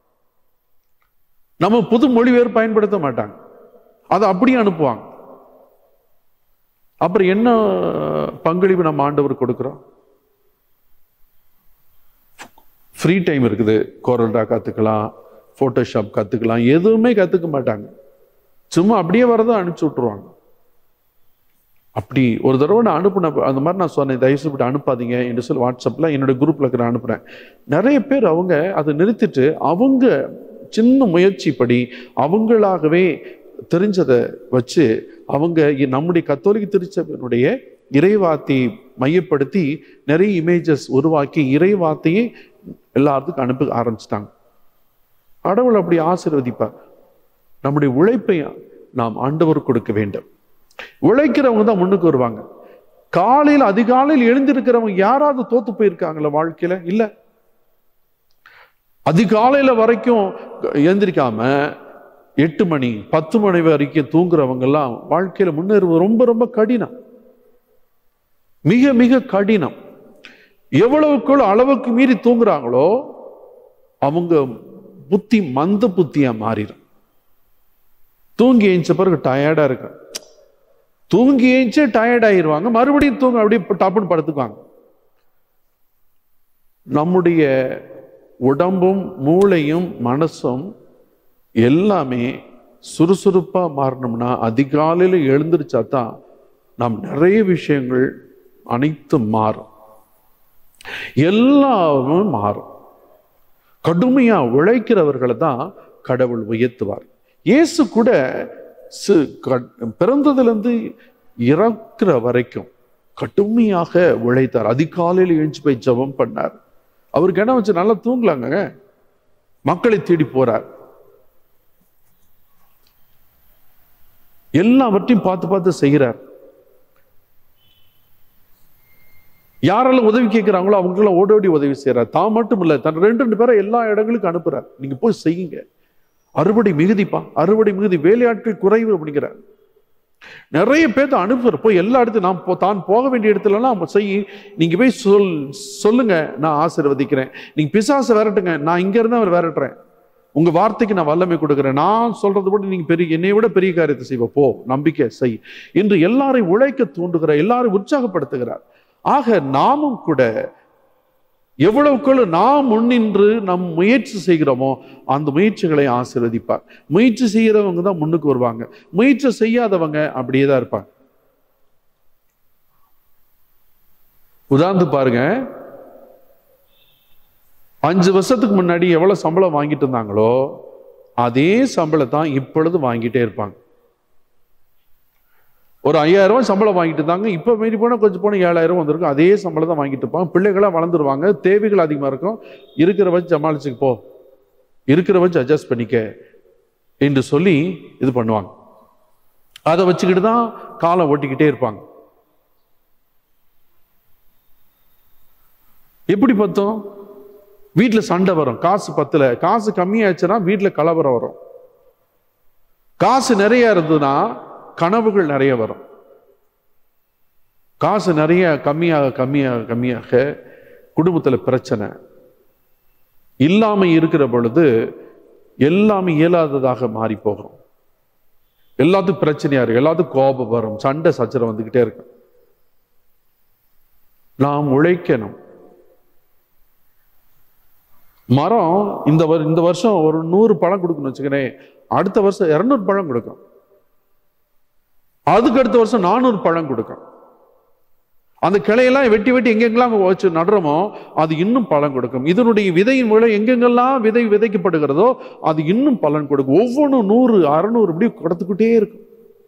நம்ம புது மொழிபெயர்ப்பு பயன்படுத்த மாட்டாங்க, அதை அப்படியே அனுப்புவாங்க. அப்புறம் என்ன பங்களிப்பு நம்ம ஆண்டவர் கொடுக்கிறோம்? ஃப்ரீ டைம் இருக்குது, கோரல்ட்ரா கத்துக்கலாம், போட்டோஷாப் கத்துக்கலாம், எதுவுமே கத்துக்க மாட்டாங்க, சும்மா அப்படியே வரதை அனுப்பிச்சு விட்டுருவாங்க. அப்படி ஒரு தடவை நான் அனுப்புன அந்த மாதிரி நான் சொன்னேன், தயவுசெய்து அனுப்பாதீங்க என்று சொல்லி வாட்ஸ்அப்ல என்னோட குரூப்ல இருக்கிற அனுப்புறேன். நிறைய பேர் அவங்க அதை நிறுத்திட்டு அவங்க சின்ன முயற்சிப்படி அவங்களாகவே தெரிஞ்சதை வச்சு அவங்க நம்முடைய கத்தோலிக்க திருச்சபையினுடைய இறைவார்த்தையை மையப்படுத்தி நிறைய இமேஜஸ் உருவாக்கி இறைவார்த்தையை எல்லாத்துக்கும் அனுப்ப ஆரம்பிச்சிட்டாங்க. கடவுள் அப்படி ஆசீர்வதிப்பார். நம்முடைய உழைப்பை நாம் ஆண்டவர் கொடுக்க வேண்டும். உழைக்கிறவங்க தான் முன்னுக்கு வருவாங்க. காலையில் அதிகாலையில் எழுந்திருக்கிறவங்க யாராவது தோத்து போயிருக்காங்களா வாழ்க்கையில? இல்ல. அதிகாலையில வரைக்கும் எழுந்திருக்காம 8 மணி 10 மணி வரைக்கும் தூங்குறவங்க எல்லாம் வாழ்க்கையில முன்னேறுவது ரொம்ப ரொம்ப கடினம், மிக மிக கடினம். எவ்வளவுக்குள்ள அளவுக்கு மீறி தூங்குறாங்களோ அவங்க புத்தி மந்த புத்தியா மாறிடும். தூங்கி எழுந்த பிறகு டயர்டா இருக்கு, தூங்கி எழுந்து டயர்ட் ஆயிருவாங்க, மறுபடியும் தூங்க அப்படியே டப்புன்னு படுத்துக்குவாங்க. நம்முடைய உடம்பும் மூளையும் மனசும் எல்லாமே சுறுசுறுப்பா மாறணும்னா அதிகாலையில் எழுந்திருச்சா தான் நாம் நிறைய விஷயங்கள் அனைத்தும் மாறும், எல்லாமே மாறும். கடுமையா உழைக்கிறவர்களை தான் கடவுள் உயர்த்துவார். இயேசு கூட பிறந்ததிலிருந்து இறக்குற வரைக்கும் கடுமையாக உழைத்தார். அதிகாலையில் எழுந்து போய் ஜெபம் பண்ணார். அவருக்கு என்ன வச்சு நல்லா தூங்கலாங்க, மக்களை தேடி போறார், எல்லாவற்றையும் பார்த்து பார்த்து செய்கிறார். யாரெல்லாம் உதவி கேட்கிறாங்களோ அவங்களாம் ஓடோடி உதவி செய்யறார். தான் மட்டும் இல்ல, தன் 2 பேரை எல்லா இடங்களுக்கும் அனுப்புறார். நீங்க போய் செய்யுங்க, அறுவடை மிகுதிப்பா, அறுவடை மிகுதி, வேலையாட்கள் குறைவு அப்படிங்கிறார். நிறைய பேர்த்த அனுப்புற, போய் எல்லா இடத்துக்கும் தான் போக வேண்டிய இடத்துலலாம் செய்ய, நீங்க போய் சொல்லுங்க, நான் ஆசீர்வதிக்கிறேன். நீங்க பிசாசை விரட்டுங்க, நான் இங்க இருந்து அவர் விரட்டுறேன். உங்க வார்த்தைக்கு நான் வல்லமை கொடுக்குறேன். நான் சொல்றது கூட நீங்க பெரிய, என்னை விட பெரிய காரியத்தை செய்வ, போ, நம்பிக்கை செய் என்று எல்லாரையும் உழைக்க தூண்டுகிறார், எல்லாரையும் உற்சாகப்படுத்துகிறார். ஆக நாமும் கூட எவ்வளவுக்குள்ள நாம் முன்னின்று நம் முயற்சி செய்கிறோமோ அந்த முயற்சிகளை ஆசீர்வதிப்பார். முயற்சி செய்கிறவங்க தான் முன்னுக்கு வருவாங்க, முயற்சி செய்யாதவங்க அப்படியே தான் இருப்பாங்க. உதாரணத்துக்கு பாருங்க, 5 வருஷத்துக்கு முன்னாடி எவ்வளவு சம்பளம் வாங்கிட்டு இருந்தாங்களோ அதே சம்பளத்தான் இப்பொழுது வாங்கிட்டே இருப்பாங்க. ஒரு 5000 ரூபாய் சம்பளம் வாங்கிட்டு இருந்தாங்க, இப்ப மீறி போனா கொஞ்சம் போன 7000 வந்திருக்கும், அதே சம்பளம் தான் வாங்கிட்டு இருப்பாங்க. பிள்ளைகளா வளர்ந்துருவாங்க, தேவைகள் அதிகமா இருக்கும், இருக்கிற வச்சு சமாளிச்சுக்கு போ, இருக்கிற வச்சு அட்ஜஸ்ட் பண்ணிக்க என்று சொல்லி இது பண்ணுவாங்க. அதை வச்சுக்கிட்டு தான் காலம் ஓட்டிக்கிட்டே இருப்பாங்க. எப்படி பார்த்தோம்? வீட்டுல சண்டை வரும், காசு பத்தல, காசு கம்மியாச்சுன்னா வீட்டுல கலவரம் வரும். காசு நிறைய இருந்ததுன்னா கனவுகள் நிறைய வரும். காசு நிறைய கம்மியாக கம்மியாக கம்மியாக குடும்பத்துல பிரச்சனை. இல்லாம இருக்கிற பொழுது எல்லாமே இயலாததாக மாறி போகும். எல்லாத்துக்கும் பிரச்சனையா இருக்கு, எல்லாத்துக்கும் கோபம் வரும், சண்டை சச்சரவு வந்துகிட்டே இருக்கு. நாம் உழைக்கணும். மரம் இந்த வருஷம் ஒரு 100 பழம் கொடுக்கணும் வச்சுக்கிறேன், அடுத்த வருஷம் 200 பழம் கொடுக்கும், அதுக்கு அடுத்த வருஷம் 400 பழம் கொடுக்கும். அந்த கிளையெல்லாம் வெட்டி வெட்டி எங்கெங்கெல்லாம் வச்சு நடுறோமோ அது இன்னும் பலன் கொடுக்கும். இதனுடைய விதையின் மூலம் எங்கெங்கெல்லாம் விதை விதைக்கப்படுகிறதோ அது இன்னும் பலன் கொடுக்கும். ஒவ்வொன்றும் 100 600 இப்படி கொடுத்துக்கிட்டே இருக்கும்.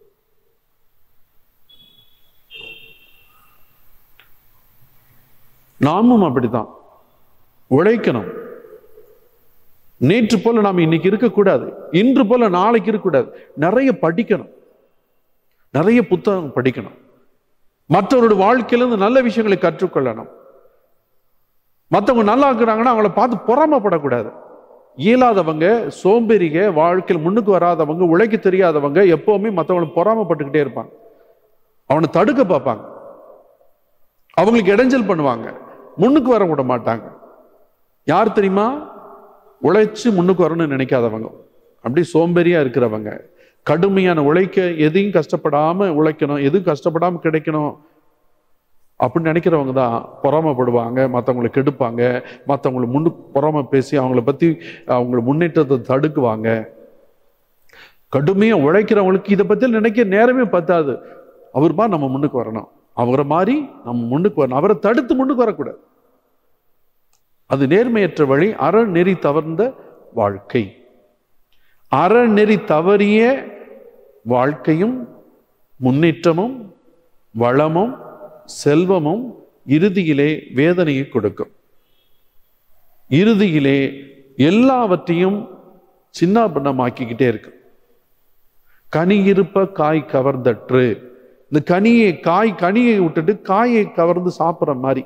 நாமும் அப்படித்தான் உழைக்கணும். நேற்று போல நாம் இன்னைக்கு இருக்கக்கூடாது, இன்று போல நாளைக்கு இருக்கக்கூடாது. நிறைய படிக்கணும், நிறைய புத்தகம் படிக்கணும், மற்றவருடைய வாழ்க்கையிலிருந்து நல்ல விஷயங்களை கற்றுக்கொள்ளணும். மற்றவங்க நல்லா இருக்கிறாங்கன்னா அவங்கள பார்த்து பொறாமப்படக்கூடாது. இயலாதவங்க, சோம்பேறிக, வாழ்க்கையில் முன்னுக்கு வராதவங்க, உழைக்க தெரியாதவங்க எப்பவுமே மற்றவங்களை பொறாமப்பட்டுக்கிட்டே இருப்பாங்க, அவனை தடுக்க பார்ப்பாங்க, அவங்களுக்கு இடைஞ்சல் பண்ணுவாங்க, முன்னுக்கு வர விட மாட்டாங்க. யார் தெரியுமா? உழைச்சு முன்னுக்கு வரணும்னு நினைக்காதவங்க, அப்படி சோம்பேறியா இருக்கிறவங்க. கடுமையான உழைக்க, எதையும் கஷ்டப்படாம உழைக்கணும், எதுவும் கஷ்டப்படாம கிடைக்கணும் அப்படின்னு நினைக்கிறவங்க தான் பொறாமப்படுவாங்க, மற்றவங்களை கெடுப்பாங்க, மற்றவங்களை முன்னுக்கு பொறாம பேசி அவங்கள பத்தி அவங்கள முன்னேற்றத்தை தடுக்குவாங்க. கடுமையா உழைக்கிறவங்களுக்கு இதை பத்தி நினைக்க நேரமே பத்தாது. அவர் மாதிரி நம்ம முன்னுக்கு வரணும், அவரை மாதிரி நம்ம முன்னுக்கு வரணும், அவரை தடுத்து முன்னுக்கு வரக்கூடாது. அது நேர்மையற்ற வழி, அறநெறி தவறுந்த வாழ்க்கை. அறநெறி தவறிய வாழ்க்கையும் முன்னேற்றமும் வளமும் செல்வமும் இறுதியிலே வேதனையை கொடுக்கும். இறுதியிலே எல்லாவற்றையும் சின்ன பின்னமாக்கிக்கிட்டே இருக்கு. கனி இருப்ப காய் கவர்ந்தற்று. இந்த கனியை விட்டுட்டு காயை கவர்ந்து சாப்பிட்ற மாதிரி,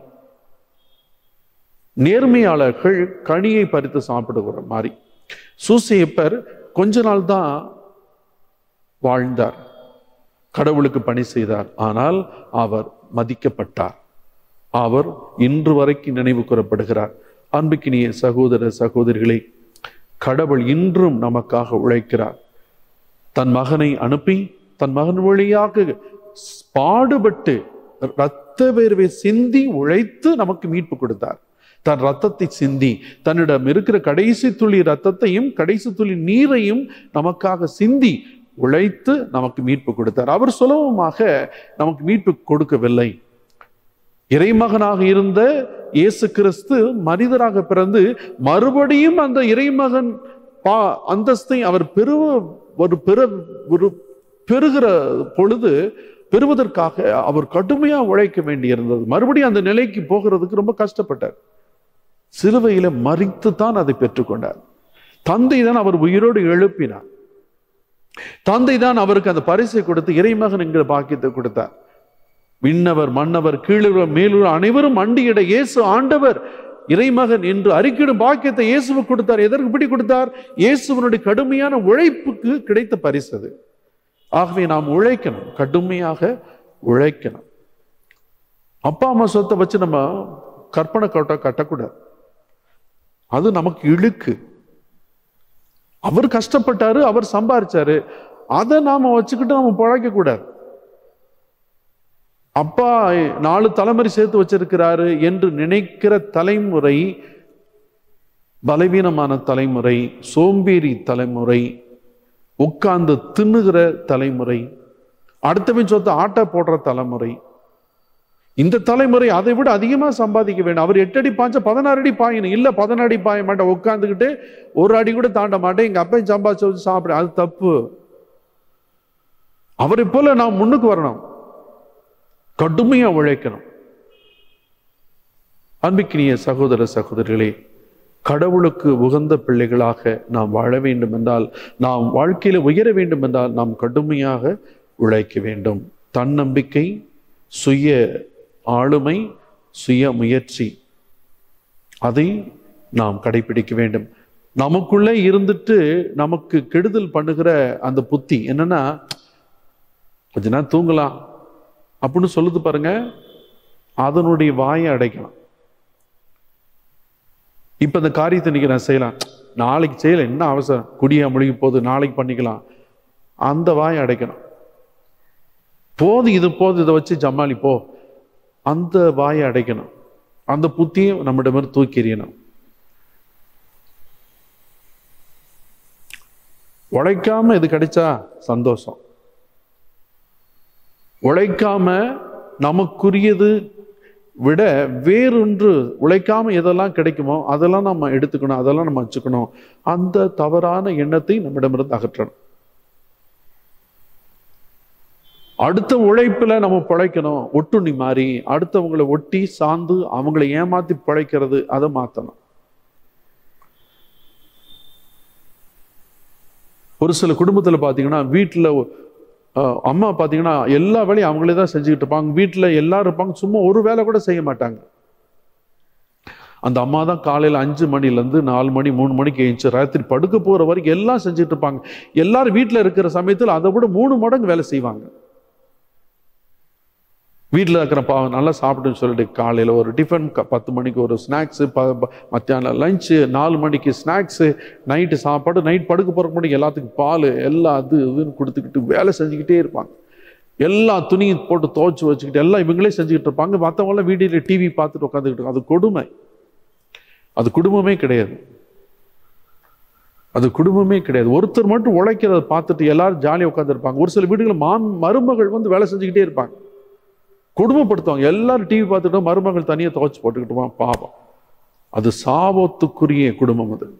நேர்மையாளர்கள் கனியை பறித்து சாப்பிடுகிற மாதிரி. சூசையப்பர் கொஞ்ச நாள் தான் வாழ்ந்தார், கடவுளுக்கு பணி செய்தார், ஆனால் அவர் மதிக்கப்பட்டார். அவர் இன்று வரைக்கும் நினைவு கூறப்படுகிறார். அன்புக்கினிய சகோதர சகோதரிகளே, கடவுள் இன்றும் நமக்காக உழைக்கிறார். தன் மகனை அனுப்பி தன் மகன் வழியாக பாடுபட்டு இரத்த வேர்வை சிந்தி உழைத்து நமக்கு மீட்பு கொடுத்தார். தன் ரத்தத்தை சிந்தி, தன்னிடம் இருக்கிற கடைசி துளி ரத்தத்தையும் கடைசி துளி நீரையும் நமக்காக சிந்தி உழைத்து நமக்கு மீட்பு கொடுத்தார். அவர் சுலபமாக நமக்கு மீட்பு கொடுக்கவில்லை. இறைமகனாக இருந்த இயேசு கிறிஸ்து மனிதராக பிறந்து மறுபடியும் அந்த இறைமகன் அந்தஸ்தை அவர் பெறுகிற பொழுது பெறுவதற்காக அவர் கடுமையா உழைக்க வேண்டியிருந்தது. மறுபடியும் அந்த நிலைக்கு போகிறதுக்கு ரொம்ப கஷ்டப்பட்டார். சிலுவையில மரித்து தான் அதை பெற்றுக்கொண்டார். தந்தை தான் அவர் உயிரோடு எழுப்பினார். தந்தை தான் அவருக்கு அந்த பரிசை கொடுத்து இறைமகன் என்கிற பாக்கியத்தை கொடுத்தார். விண்ணவர் மன்னவர் கீழுள்ள மேலுள்ள அனைவரும் அண்டியிட இயேசு ஆண்டவர் இறைமகன் என்று அறிக்கையிடும் பாக்கியத்தை இயேசுவுக்கு கொடுத்தார். எதற்கு இப்படி கொடுத்தார்? இயேசுவனுடைய கடுமையான உழைப்புக்கு கிடைத்த பரிசு அது. ஆகவே நாம் உழைக்கணும், கடுமையாக உழைக்கணும். அப்பா அம்மா சொத்தை வச்சு நம்ம கற்பனை கட்டக்கூடாது. அது நமக்கு இழுக்கு. அவர் கஷ்டப்பட்டாரு, அவர் சம்பாரிச்சாரு, அதை நாம வச்சுக்கிட்டு நம்ம பழைக்க கூடாது. அப்பா 4 தலைமுறை சேர்த்து வச்சிருக்கிறாரு என்று நினைக்கிற தலைமுறை பலவீனமான தலைமுறை, சோம்பேறி தலைமுறை, உட்கார்ந்து தின்னுகிற தலைமுறை, அடுத்தவன் சொத்து ஆட்டை போடுற தலைமுறை. இந்த தலைமுறை அதை விட அதிகமா சம்பாதிக்க வேண்டும். அவர் 8 அடி பாய்ச்ச 16 அடி பாயணும். இல்ல 16 அடி பாய மாட்டேன், உட்காந்துக்கிட்டு 1 அடி கூட தாண்ட மாட்டேன், எங்க அப்பையும் சம்பாதிச்சு வச்சு சாப்பிட, அது தப்பு. அவரை போல நாம் முன்னுக்கு வரணும், கடுமையா உழைக்கணும். அன்பிக்கினிய சகோதர சகோதரிகளே, கடவுளுக்கு உகந்த பிள்ளைகளாக நாம் வாழ வேண்டும் என்றால், நாம் வாழ்க்கையில உயர வேண்டும் என்றால் நாம் கடுமையாக உழைக்க வேண்டும். தன்னம்பிக்கை, சுய ஆளுமை, சுய முயற்சி, அதை நாம் கடைபிடிக்க வேண்டும். நமக்குள்ளே இருந்துட்டு நமக்கு கெடுதல் பண்ணுகிற அந்த புத்தி என்னன்னா, கொஞ்ச நேரம் தூங்கலாம் அப்படின்னு சொல்லுது பாருங்க, அதனுடைய வாயை அடைக்கலாம். இப்ப இந்த காரியத்தை இன்னைக்கு நான் செய்யலாம், நாளைக்கு செய்யல, என்ன அவசரம், குடியா முழுகி போது, நாளைக்கு பண்ணிக்கலாம், அந்த வாயை அடைக்கணும். போது இது போது, இதை வச்சு ஜமாளிப்போ, அந்த வாயை அடைக்கணும். அந்த புத்தியும் நம்மிடமிருந்து தூக்கி எறியணும். உழைக்காம இது கிடைச்சா சந்தோஷம். உழைக்காம நமக்குரியது விட வேறொன்று, உழைக்காம எதெல்லாம் கிடைக்குமோ அதெல்லாம் நம்ம எடுத்துக்கணும், அதெல்லாம் நம்ம வச்சுக்கணும். அந்த தவறான எண்ணத்தை நம்மிடமிருந்து அகற்றணும். அடுத்த உழைப்புல நம்ம பிழைக்கணும், ஒட்டுண்ணி மாறி அடுத்தவங்களை ஒட்டி சார்ந்து அவங்களை ஏமாத்தி பிழைக்கிறது, அதை மாத்தணும். ஒரு சில குடும்பத்துல பாத்தீங்கன்னா, வீட்டுல அம்மா பாத்தீங்கன்னா எல்லா வேலையும் அவங்களே தான் செஞ்சுக்கிட்டு இருப்பாங்க. வீட்டுல எல்லாரும் இருப்பாங்க, சும்மா ஒரு வேலை கூட செய்ய மாட்டாங்க. அந்த அம்மா தான் காலையில 5 மணிலேருந்து 4 மணி 3 மணிக்கு எழுந்துச்சு ராத்திரி படுக்க போற வரைக்கும் எல்லாம் செஞ்சுட்டு இருப்பாங்க. எல்லாரும் வீட்டுல இருக்கிற சமயத்தில் அதை விட 3 மடங்கு வேலை செய்வாங்க. வீட்டில் இருக்கிற பாவம் நல்லா சாப்பிட்டுன்னு சொல்லிட்டு காலையில் ஒரு டிஃபன், 10 மணிக்கு ஒரு ஸ்நாக்ஸு, மத்தியானம் லஞ்சு, 4 மணிக்கு ஸ்நாக்ஸு, நைட்டு சாப்பாடு, நைட் படுக்க போகிறக்கு முன்னாடி எல்லாத்துக்கும் பால், எல்லாம் அது இதுன்னு கொடுத்துக்கிட்டு வேலை செஞ்சுக்கிட்டே இருப்பாங்க. எல்லா துணியும் போட்டு துவைச்சி வச்சுக்கிட்டு எல்லாம் இவங்களே செஞ்சுக்கிட்டு இருப்பாங்க. மற்றவங்களாம் வீடியோவில் டிவி பார்த்துட்டு உட்காந்துக்கிட்டு, அது கொடுமை. அது குடும்பமே கிடையாது, அது குடும்பமே கிடையாது. ஒருத்தர் மட்டும் உழைக்கிறத பார்த்துட்டு எல்லாரும் ஜாலியாக உட்காந்துருப்பாங்க. ஒரு சில வீடுகளில் மருமகள் வந்து வேலை செஞ்சுக்கிட்டே இருப்பாங்க, கொடுமைப்படுத்துவாங்க. எல்லாரும் டிவி பார்த்துட்டு மருமகள் தனியாக துவைச்சு போட்டுக்கிட்டுமா, பாவம். அது சாபத்துக்குரிய குடும்பம். அது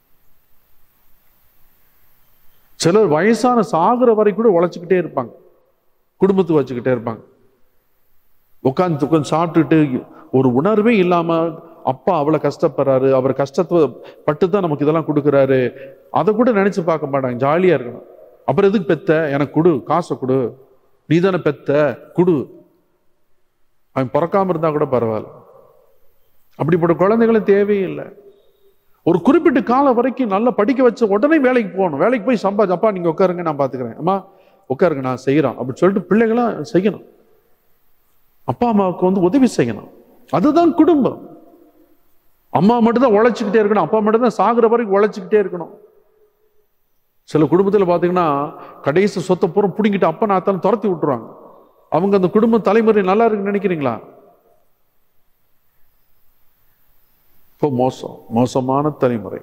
சிலர் வயசான சாகுற வரை கூட உழைச்சிக்கிட்டே இருப்பாங்க, குடும்பத்தை வச்சுக்கிட்டே இருப்பாங்க. உட்காந்து சாப்பிட்டுட்டு ஒரு உணர்வே இல்லாம, அப்பா அவ்வளவு கஷ்டப்படுறாரு, அவர் கஷ்டத்தை பட்டு தான் நமக்கு இதெல்லாம் கொடுக்குறாரு, அதை கூட நினைச்சு பார்க்க மாட்டாங்க. ஜாலியா இருக்கணும். அப்புறம் எதுக்கு பெத்த, எனக்கு கொடு, காசை கொடு, நீ தானே பெத்த, கொடு. அவன் பிறக்காம இருந்தா கூட பரவாயில்ல. அப்படிப்பட்ட குழந்தைகளும் தேவையில்லை. ஒரு குறிப்பிட்ட காலம் வரைக்கும் நல்லா படிக்க வச்ச உடனே வேலைக்கு போகணும். வேலைக்கு போய் சம்பாதி, அப்பா நீங்க உட்காருங்க நான் பாத்துக்கிறேன், அம்மா உட்காருங்க நான் செய்யறோம் அப்படின்னு சொல்லிட்டு பிள்ளைகளும் செய்யணும். அப்பா அம்மாவுக்கு வந்து உதவி செய்யணும். அதுதான் குடும்பம். அம்மா மட்டும்தான் உழைச்சிக்கிட்டே இருக்கணும், அப்பா மட்டும்தான் சாகுற வரைக்கும் உழைச்சிக்கிட்டே இருக்கணும். சில குடும்பத்தில் பார்த்தீங்கன்னா கடைசி சொத்தை பூரா பிடிங்கிட்டு அப்பா நாத்தாலும் துரத்தி விட்டுருவாங்க. அவங்க அந்த குடும்ப தலைமுறை நல்லா இருக்குன்னு நினைக்கிறீங்களா? இப்போ மோசமான தலைமுறை,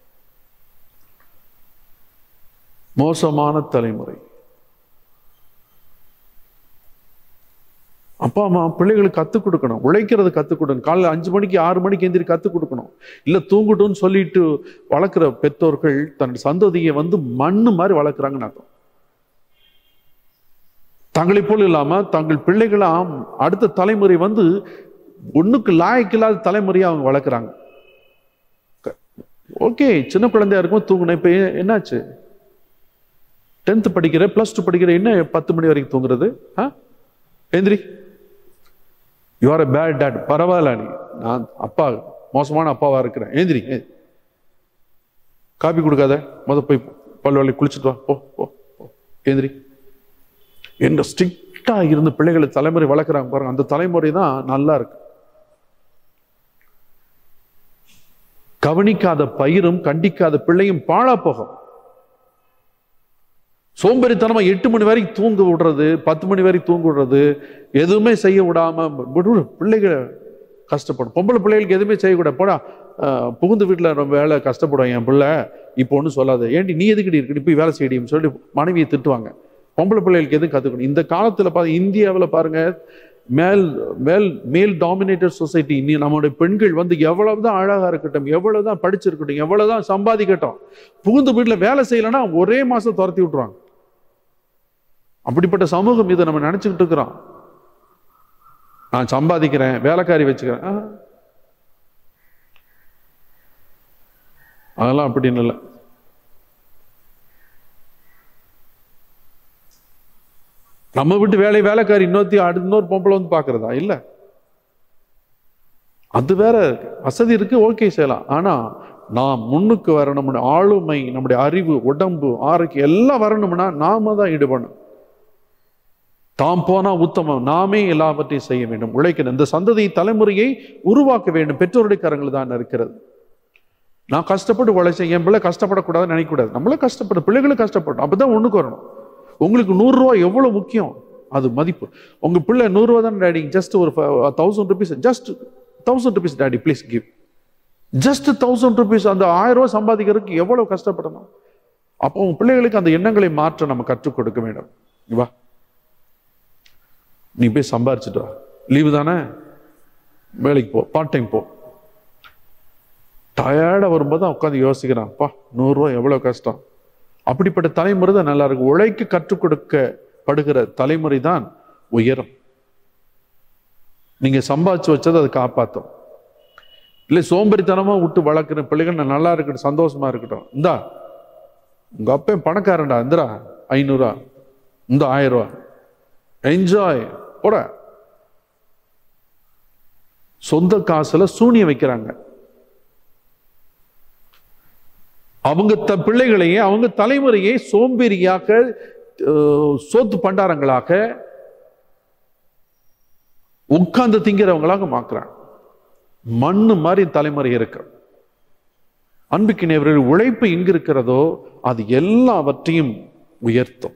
மோசமான தலைமுறை. அப்பா அம்மா பிள்ளைகளுக்கு கற்றுக் கொடுக்கணும், உழைக்கிறது கற்றுக் கொடுக்கணும். காலையில் 5 மணிக்கு 6 மணிக்கு எந்திரி கற்றுக் கொடுக்கணும். இல்லை தூங்கட்டும்னு சொல்லிட்டு வளர்க்குற பெற்றோர்கள் தன்னுடைய சந்ததியை மண்ணு மாதிரி வளர்க்குறாங்கன்னு அர்த்தம். தங்களை போல் இல்லாம தங்கள் பிள்ளைகளாம் அடுத்த தலைமுறை ஒண்ணுக்கு லாயக்கில்லாத தலைமுறையை அவங்க வளர்க்குறாங்க. ஓகே, சின்ன குழந்தையா இருக்கும் தூங்குன. இப்ப என்னாச்சு? 10th படிக்கிற, +2 படிக்கிற, என்ன 10 மணி வரைக்கும் தூங்குறது? எந்திரி, you are a bad dad. பரவாயில்ல, நான் அப்பா மோசமான அப்பாவா இருக்கிறேன், எந்திரி. காபி கொடுக்காத, போய் பல் வலி குளிச்சுட்டு வா, போ எந்திரி. என்ற ஸ்ட்ரிக்டா இருந்து பிள்ளைகளை தலைமுறை வளர்க்குறாங்க பாருங்க. அந்த தலைமுறை தான் நல்லா இருக்கு. கவனிக்காத பயிரும் கண்டிக்காத பிள்ளையும் பாழா போகும். சோம்பேறித்தனமா 8 மணி வரைக்கும் தூங்க விடுறது, 10 மணி வரைக்கும் தூங்க விடுறது, எதுவுமே செய்ய விடாம பிள்ளைகளை கஷ்டப்படும். பொம்பளை பிள்ளைகளுக்கு எதுவுமே செய்யக்கூடாது. போடா, புகுந்து வீட்டில் ரொம்ப வேலை கஷ்டப்படும் என் பிள்ளை, இப்போ ஒன்றும் சொல்லாது, ஏண்டி நீ எதுக்கிட்டு இருக்கு, போய் வேலை செய்யடியும் சொல்லி மனைவியை திட்டுவாங்க. பொம்பளை பிள்ளைகளுக்கு எதுவும் கற்றுக்கணும். இந்த காலத்தில் இந்தியாவில் பாருங்க, மேல் டாமினேட்டட் சொசைட்டி. இனி நம்மளுடைய பெண்கள் எவ்வளவுதான் அழகா இருக்கட்டும், எவ்வளவுதான் படிச்சிருக்கட்டும், எவ்வளவுதான் சம்பாதிக்கட்டும், புகுந்து வீட்டில் வேலை செய்யலைன்னா ஒரே மாசம் துரத்தி விட்டுருவாங்க. அப்படிப்பட்ட சமூகம் இதை நம்ம நினைச்சுக்கிட்டு இருக்கிறோம். நான் சம்பாதிக்கிறேன், வேலைக்காரி வச்சுக்கிறேன், அதெல்லாம் அப்படின்னு இல்லை. நம்ம விட்டு வேலைக்காரி இன்னொரு பொம்பளை பாக்குறதா? இல்ல, அது வேற வசதி இருக்கு, ஓகே செய்யலாம். ஆனா நாம் முன்னுக்கு வரணும், ஆளுமை, நம்முடைய அறிவு, உடம்பு, ஆரோக்கியம் எல்லாம் வரணும்னா நாம தான் ஈடுபடணும். தாம் போனா உத்தமம், நாமே எல்லாவற்றையும் செய்ய வேண்டும், உழைக்கணும். இந்த சந்ததி தலைமுறையை உருவாக்க வேண்டும். பெற்றோருடைய கரங்கள் தான் இருக்கிறது. நான் கஷ்டப்பட்டு உழைச்சேன், என் பிள்ளை கஷ்டப்படக்கூடாதுன்னு நினைக்கக்கூடாது. நம்மளே கஷ்டப்படும், பிள்ளைகளும் கஷ்டப்படும். அப்பதான் ஒண்ணுக்கு வரணும். உங்களுக்கு 100 ரூபா எவ்வளவு முக்கியம், அது மதிப்பு. உங்க பிள்ளை 100 ரூபா தான் டாடி, ஜஸ்ட் ஒரு 1000 rupees, just 1000 rupees daddy please give, just 1000 rupees. அந்த 1000 ரூபாய் சம்பாதிக்கிறதுக்கு எவ்வளவு கஷ்டப்படணும். அப்போ உங்க பிள்ளைகளுக்கு அந்த எண்ணங்களை மாற்ற நம்ம கற்றுக் கொடுக்க வேண்டும். வா, நீ போய் சம்பாரிச்சுட்டு வா, லீவு தானே, வேலைக்கு போ, பார்ட் டைம் போ. டயர்டா வரும்போது உட்காந்து யோசிக்கிறான், 100 ரூபாய் எவ்வளவு கஷ்டம். அப்படிப்பட்ட தலைமுறை தான் நல்லா இருக்கு. உழைக்க கற்றுக் கொடுக்கப்படுகிற தலைமுறை தான் உயரம். நீங்க சம்பாதிச்சு வச்சது அதை காப்பாற்றும். இல்லை சோம்பேறித்தனமா விட்டு வளர்க்குற பிள்ளைகள் நல்லா இருக்கட்டும், சந்தோஷமா இருக்கட்டும். இந்தா உங்க அப்பா பணக்காரன்டா, இந்தரா 500 ரூபா, இந்த 1000 ரூபா, என்ஜாய் போட. சொந்த காசுல சூனியம் வைக்கிறாங்க. அவங்க பிள்ளைகளையே, அவங்க தலைமுறையை சோம்பேறியாக, சோத்து பண்டாரங்களாக, உட்கார்ந்து திங்கிறவங்களாக மாக்குறாங்க. மண்ணு மாதிரி தலைமுறை இருக்கு. அன்புக்கினியவர்கள், உழைப்பு எங்க இருக்கிறதோ அது எல்லாவற்றையும் உயர்த்தும்,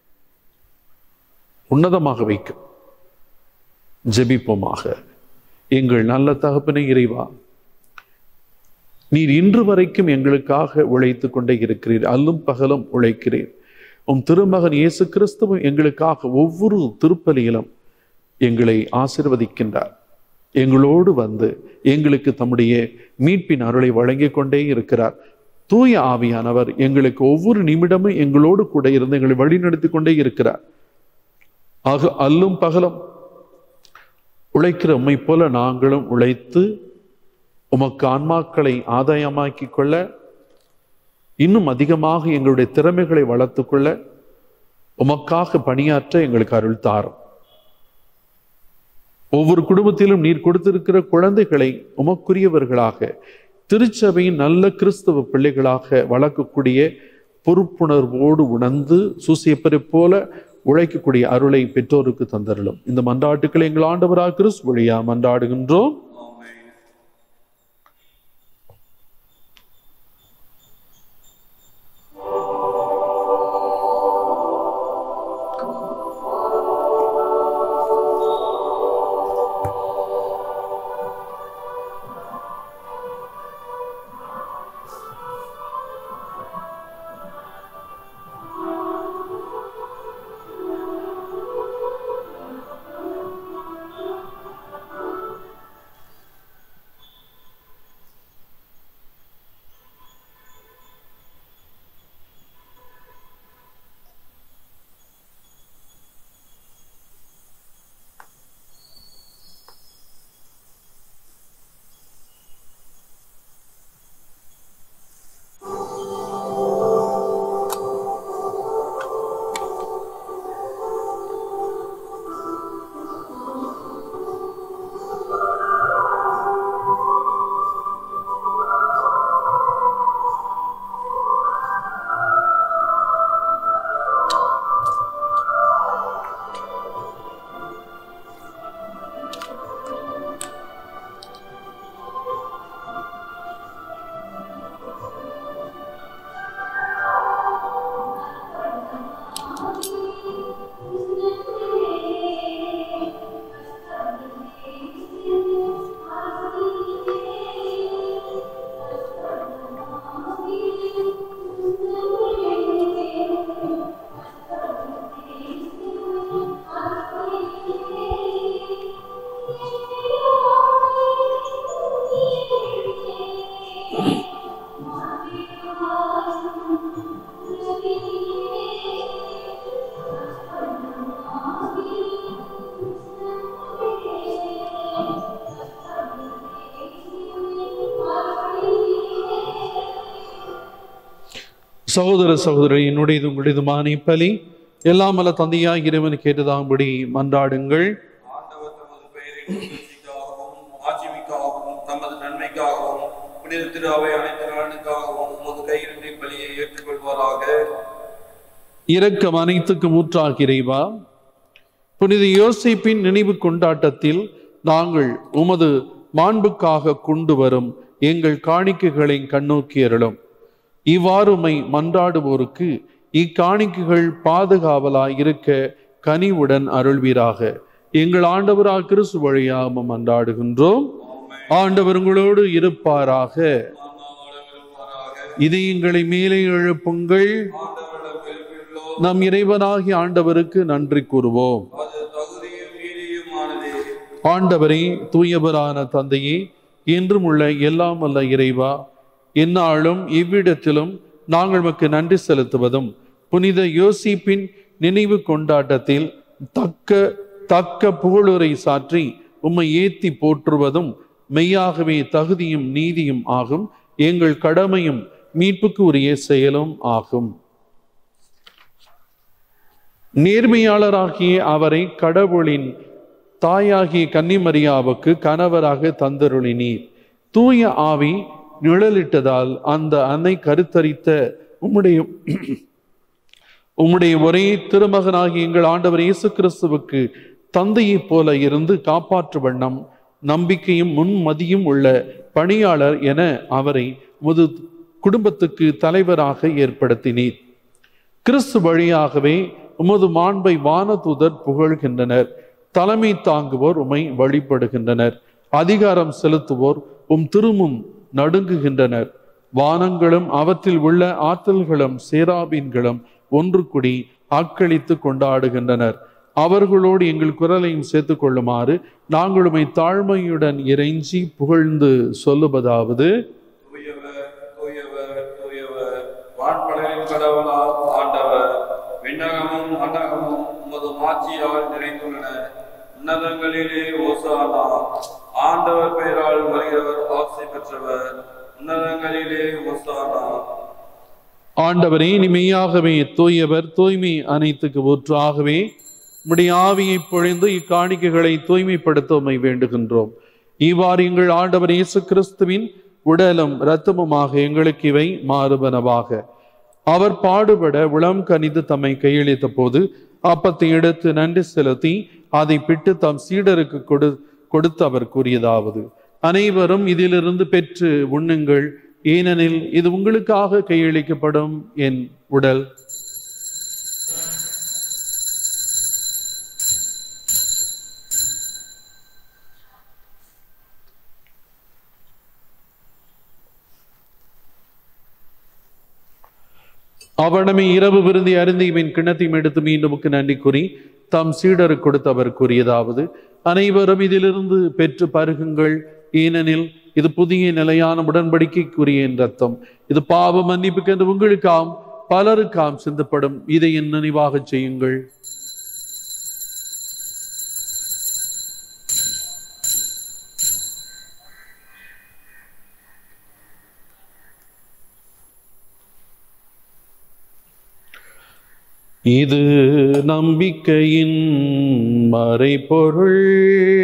உன்னதமாக வைக்கும். ஜெபிப்போமாக. எங்கள் நல்ல தகப்பனே இறைவா, நீர் இன்று வரைக்கும் எங்களுக்காக உழைத்துக் கொண்டே இருக்கிறீர், அல்லும் பகலும் உழைக்கிறீர். உம் திருமகன் இயேசு கிறிஸ்துவும் எங்களுக்காக ஒவ்வொரு திருப்பலியிலும் எங்களை ஆசீர்வதிக்கின்றார். எங்களோடு எங்களுக்கு தம்முடைய மீட்பின் அருளை வழங்கிக் கொண்டே இருக்கிறார். தூய ஆவியானவர் எங்களுக்கு ஒவ்வொரு நிமிடமும் எங்களோடு கூட இருந்து எங்களை வழிநடத்தி கொண்டே இருக்கிறார். ஆக அல்லும் பகலும் உழைக்கிற உம்மை போல நாங்களும் உழைத்து உமக்கு ஆன்மாக்களை ஆதாயமாக்கி கொள்ள, இன்னும் அதிகமாக எங்களுடைய திறமைகளை வளர்த்து கொள்ள, உமக்காக பணியாற்ற எங்களுக்கு அருள் தாரும். ஒவ்வொரு குடும்பத்திலும் நீர் கொடுத்திருக்கிற குழந்தைகளை உமக்குரியவர்களாக, திருச்சபையின் நல்ல கிறிஸ்தவ பிள்ளைகளாக வளர்க்கக்கூடிய பொறுப்புணர்வோடு உணர்ந்து, சூசியப்பரை போல உழைக்கக்கூடிய அருளை பெற்றோருக்கு தந்தருளும். இந்த மன்றாட்டுக்களை எங்கள் ஆண்டவராக கிறிஸ்து வழியா மன்றாடுகின்றோம். சகோதர சகோதரி, என்னுடையது உங்களுடையதுமான இப்பலி எல்லாம் வல்ல தந்தையாய் இறைவனுக்கு ஏற்றதாகும்படி மன்றாடுங்கள். ஆண்டவர் தமது பெயரின் புகழ்ச்சிக்காகவும் ஆட்சிமிக்காகவும் தமது நன்மைக்காகவும் புனித திரு அவை அனைத்து நலனுக்காகவும் உமது கையிலிருந்து பலியை ஏற்றுக்கொள்வாராக. இரக்கம் அனைத்துக்கும் ஊற்றாக இறைவா, புனித யோசேப்பின் நினைவு கொண்டாட்டத்தில் நாங்கள் உமது மாண்புக்காக கொண்டு வரும் எங்கள் காணிக்கைகளை கண்ணோக்கி அருளும். இவ்வாறு உம்மை மன்றாடுவோருக்கு இக்காணிக்கைகள் பாதுகாவலாய் இருக்க கனிவுடன் அருள்வீராக. எங்கள் ஆண்டவராக கிறிஸ்து வழியாக மன்றாடுகின்றோம். ஆண்டவர் உங்களோடு இருப்பாராக. இதயங்களை மேலே எழுப்புங்கள். நம் இறைவனாகிய ஆண்டவருக்கு நன்றி கூறுவோம். ஆண்டவரே, தூயவரான தந்தையே, என்றும் உள்ள எல்லாம் வல்ல இறைவா, எந்நாளும் இவ்விடத்திலும் நாங்கள் உமக்கு நன்றி செலுத்துவதும் புனித யோசேப்பின் நினைவு கொண்டாட்டத்தில் தக்க புகழுரை சாற்றி உம்மை ஏத்தி போற்றுவதும் மெய்யாகவே தகுதியும் நீதியும் ஆகும். எங்கள் கடமையும் மீட்புக்கு உரிய செயலும் ஆகும். நேர்மையாளராகிய அவரை கடவுளின் தாயாகிய கன்னிமரியாவுக்கு கணவராக தந்தருளினீர். தூய ஆவி நிழலிட்டதால் அந்த அன்னை கருத்தரித்த உம்முடைய ஒரே திருமகனாகிய எங்கள் ஆண்டவர் இயேசு கிறிஸ்துவுக்கு தந்தையைப் போல இருந்து காப்பாற்று வண்ணம் நம்பிக்கையும் முன்மதியும் உள்ள பணியாளர் என அவரை உமது குடும்பத்துக்கு தலைவராக ஏற்படுத்தினீர். கிறிஸ்து வழியாகவே உமது மாண்பை வானதூதர் புகழ்கின்றனர். தலைமை தாங்குவோர் உம்மை வழிபடுகின்றனர். அதிகாரம் செலுத்துவோர் உம் திருமுன் நடுங்குகின்றனர். வானங்களும் அவற்றில் உள்ள ஆற்றல்களும் சேராபீன்களும் ஒன்று கூடி ஆக்களித்து கொண்டாடுகின்றனர். அவர்களோடு எங்கள் குரலையும் சேர்த்துக் கொள்ளுமாறு நாங்கள் உம்மை தாழ்மையுடன் இறைஞ்சி புகழ்ந்து சொல்லுவதாவது: கடவுளால் ஆண்டவர் விண்ணகமும் மண்ணகமும் உமது மாட்சியால் நிறைந்துள்ளன. உன்னதங்களிலே ஓசானா. ஆண்டவர் பெயரால் வருகிறவர் ஆசை பெற்றவர். உன்னதங்களிலே ஓசானா. ஆண்டவரே, நீ மெய்யாகவே தூயவர், தூய்மை அனைத்துக்கு ஊற்றாகவே உம்முடைய ஆவியை பொழிந்து இக்காணிக்கைகளை தூய்மைப்படுத்த உம்மை வேண்டுகின்றோம். இவ்வாறு எங்கள் ஆண்டவர் இயேசு கிறிஸ்துவின் உடலும் இரத்தமுமாக எங்களுக்கு இவை மாறுபனவாக. அவர் பாடுபட உளம் கனிந்து தம்மை கையளித்த போது அப்பத்தை எடுத்து நன்றி செலுத்தி அதை பிட்டு தம் சீடருக்கு கொடுத்து அவர் கூறியதாவது, அனைவரும் இதிலிருந்து பெற்று உண்ணுங்கள், ஏனெனில் இது உங்களுக்காக கையளிக்கப்படும் என் உடல். அவனமே இரவு விருந்தி அருந்தி இவன் கிண்ணத்தையும் எடுத்து மீண்டும் நன்றி கூறி தம் சீடருக்கு கொடுத்து அவர் கூறியதாவது, அனைவரும் இதிலிருந்து பெற்று பருகுங்கள், ஏனெனில் இது புதிய நிலையான உடன்படிக்கைக்குரிய என் ரத்தம். இது பாவ மன்னிப்புக்கு என்று உங்களுக்காம் பலருக்காம் சிந்தப்படும். இதை என் நினைவாக செய்யுங்கள். இது நம்பிக்கையின் மறைபொருள்.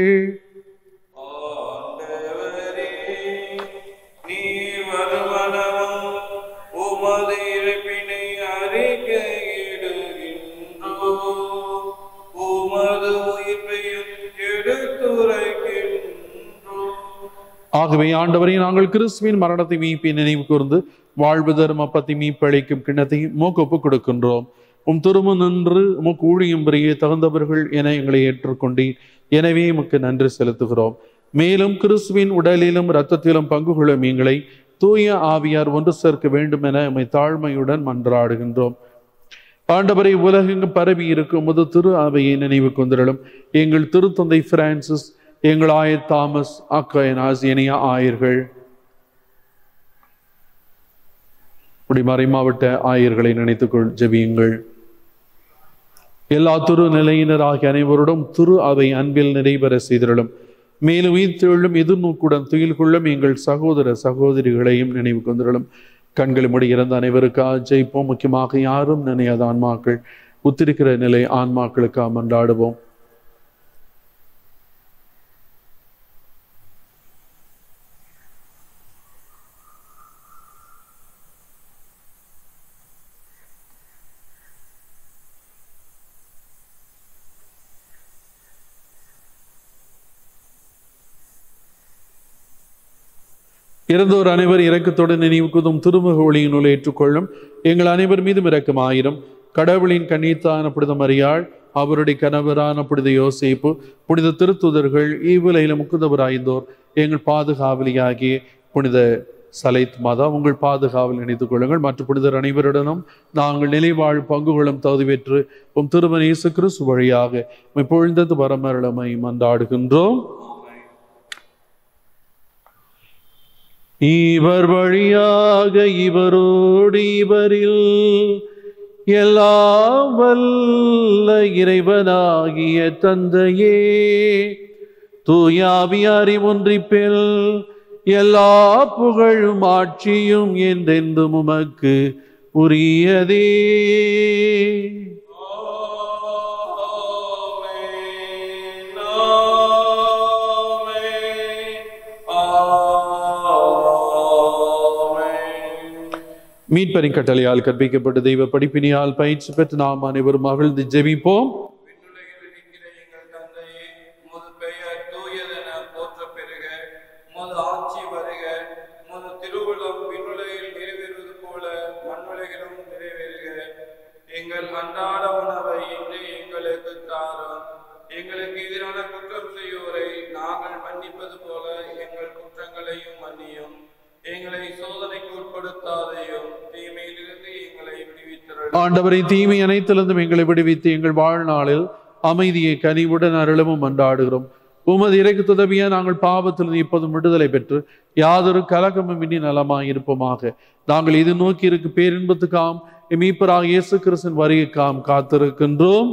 ஆகவே ஆண்டவரை, நாங்கள் கிறிஸ்துவின் மரணத்தை மீட்பை நினைவு கூர்ந்து வாழ்வு தரும் அப்பத்தை மீட்பளிக்கும் கிண்ணத்தை உமக்கு ஒப்புக் கொடுக்கின்றோம். உம் திரும்ப நின்று உமக்கு ஊழியம் புரிய தகுந்தவர்கள் என எங்களை ஏற்றுக்கொண்டீர். எனவே உமக்கு நன்றி செலுத்துகிறோம். மேலும் கிறிஸ்துவின் உடலிலும் இரத்தத்திலும் பங்கு கொள்ளும் எங்களை தூய ஆவியார் ஒன்று சேர்க்க வேண்டும் என எம்மை தாழ்மையுடன் மன்றாடுகின்றோம். ஆண்டவரை, உலகெங்கும் பரவி இருக்கும் முது திரு அவையை நினைவு கொண்டிருளும். எங்கள் திருத்தந்தை பிரான்சிஸ், எங்கள் ஆயர் தாமஸ், அக்காயன் ஆசியனியா ஆயர்கள், மறை மாவட்ட ஆயர்களை நினைத்துக்கொள் ஜெபியுங்கள். எல்லா திரு நிலையினர் ஆகிய அனைவருடன் திரு அவை அன்பில் நிறைவேற செய்திருளும். மேலும் உயிர்த்தெழும் எதிர்நோக்குடன் துயில் கொள்ளும் எங்கள் சகோதர சகோதரிகளையும் நினைவு கொண்டிருளும். கண்களை மூடி இறந்த அனைவருக்காக ஜெயிப்போம். முக்கியமாக யாரும் நினையாத ஆன்மாக்கள், உத்திருக்கிற நிலை ஆன்மாக்களுக்காக மன்றாடுவோம். இறந்தோர் அனைவர் இரக்கத்துடன் நினைவு கூதும் திருமுக ஒளியின் நூலை ஏற்றுக்கொள்ளும். எங்கள் அனைவர் மீதும் இரக்கமாயிரும். கடவுளின் கன்னித்தான புனித மரியாள், அவருடைய கணவரான புனித யோசேப்பு, புனித திருத்துதர்கள், ஈவுலையில முக்குந்தவராய்ந்தோர், எங்கள் பாதுகாவலியாகிய புனித சலைத் மாதா, உங்கள் பாதுகாவல் நினைத்துக் கொள்ளுங்கள். மற்ற புனிதர் அனைவருடனும் நாங்கள் நிலைவாழ் பங்கு கொள்ளும் தகுதி பெற்று உம் திருமண இயேசு கிறிஸ்து வழியாக இப்பொழுது வரமருளமை மன்றாடுகின்றோம். இவர் வழியாக இவரோடு இவரில் எல்லாம் வல்ல இறைவனாகிய தந்தையே, தூயாவியாரின் ஒன்றிப்பில் எல்லா புகழும் ஆட்சியும் என்றென்றும் உமக்கு உரியதே. மீட்பரின் கட்டளையால் கற்பிக்கப்பட்ட தெய்வ படிப்பினியால் பயிற்சி பெற்று நாம் அனைவரும் மகிழ்ந்து ஜெபிப்போம். எங்கள் அன்றாட உணவை இன்று எங்களுக்கு தாரும். எங்களுக்கு எதிரான குற்றம் செய்யோரை நாங்கள் மன்னிப்பது போல எங்கள் குற்றங்களையும் மன்னியும். எங்களை சோதனைக்கு உட்படுத்தாதையும், தீமையிலிருந்து எங்களை விடுவித்தருளும். ஆண்டவரை, தீமை அனைத்திலிருந்தும் எங்களை விடுவித்து எங்கள் வாழ்நாளில் அமைதியை கனிவுடன் அருளவும் மன்றாடுகிறோம். உமது இறைக்கு உதவியா நாங்கள் பாவத்திலிருந்து இப்போதும் விடுதலை பெற்று யாதொரு கலக்கமும் இன்றி நலமாய் இருப்போமாக. நாங்கள் இது நோக்கி இருக்கு பேரின்பத்துக்காம் மீட்பராக இயேசு கிறிஸ்துவின் வருகைக்காம் காத்திருக்கின்றோம்.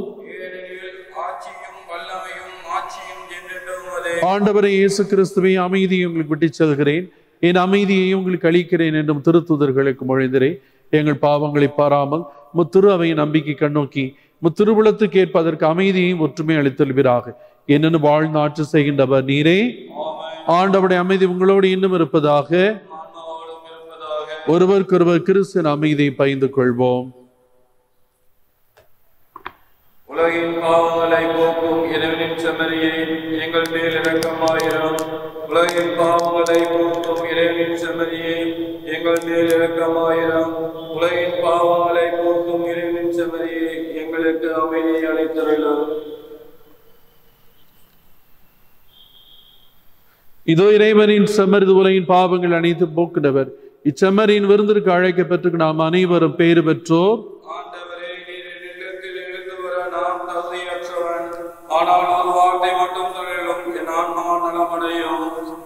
ஆண்டவரை இயேசு கிறிஸ்துவை அமைதியை உங்களுக்கு விட்டு செல்கிறேன், என் அமைதியை உங்களுக்கு அளிக்கிறேன் என்றும் திருத்துதர்களுக்கு மொழிந்தரே. எங்கள் பாவங்களை பாராமல் முத்திரு அவையின் நம்பிக்கை கண்ணோக்கி முத்திருவுளத்துக்கு ஏற்ப அதற்கு அமைதியையும் ஒற்றுமை அளித்தல்வீராக. என்னென்னு வாழ்ந்து ஆட்சி செய்கின்றவர் நீரே. ஆண்டவருடைய அமைதி உங்களோடு இன்னும் இருப்பதாக. ஒருவருக்கொருவர் கிறிஸ்துவின் அமைதியை பகிர்ந்து கொள்வோம். உலகின் பாவங்களை போக்கும் இறைவனின் செம்மறியே எங்கள் மேல் இரக்கமாயிரம். உலகின் பாவங்களை போக்கும் இறைவனின் செம்மறியே எங்கள் மேல் இரக்கமாயிரம். உலகின் பாவங்களை போக்கும் இறைவனின் செம்மறியே எங்களுக்கு அமைதியை அளித்தருளும். இதோ இறைவனின் செம்மறிது உலகின் பாவங்கள் அனைத்து போக்குனவர். இச்செம்மறியின் விருந்திற்கு அழைக்கப்பட்டு நாம் அனைவரும் பேறு பெற்றோர். ஆண்டவரே, நீர் என் இல்லத்தில் எழுந்து வர நான் தகுதியற்றவன். ஆனால் ஒரு வார்த்தை மட்டும் சொல்லும், என் ஆன்மா நலமடையும்.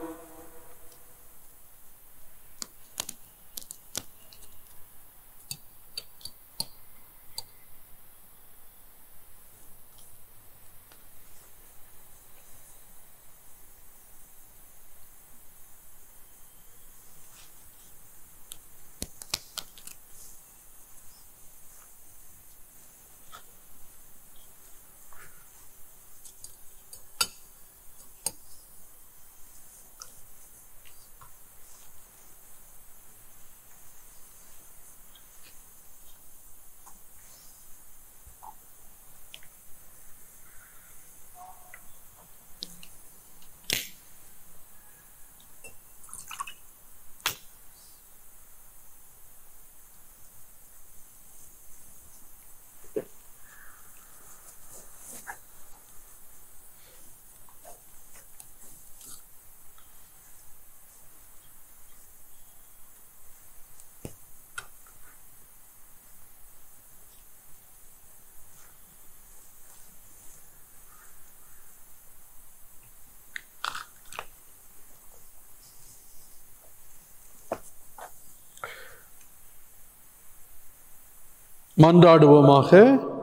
மன்றாடுவோமாக.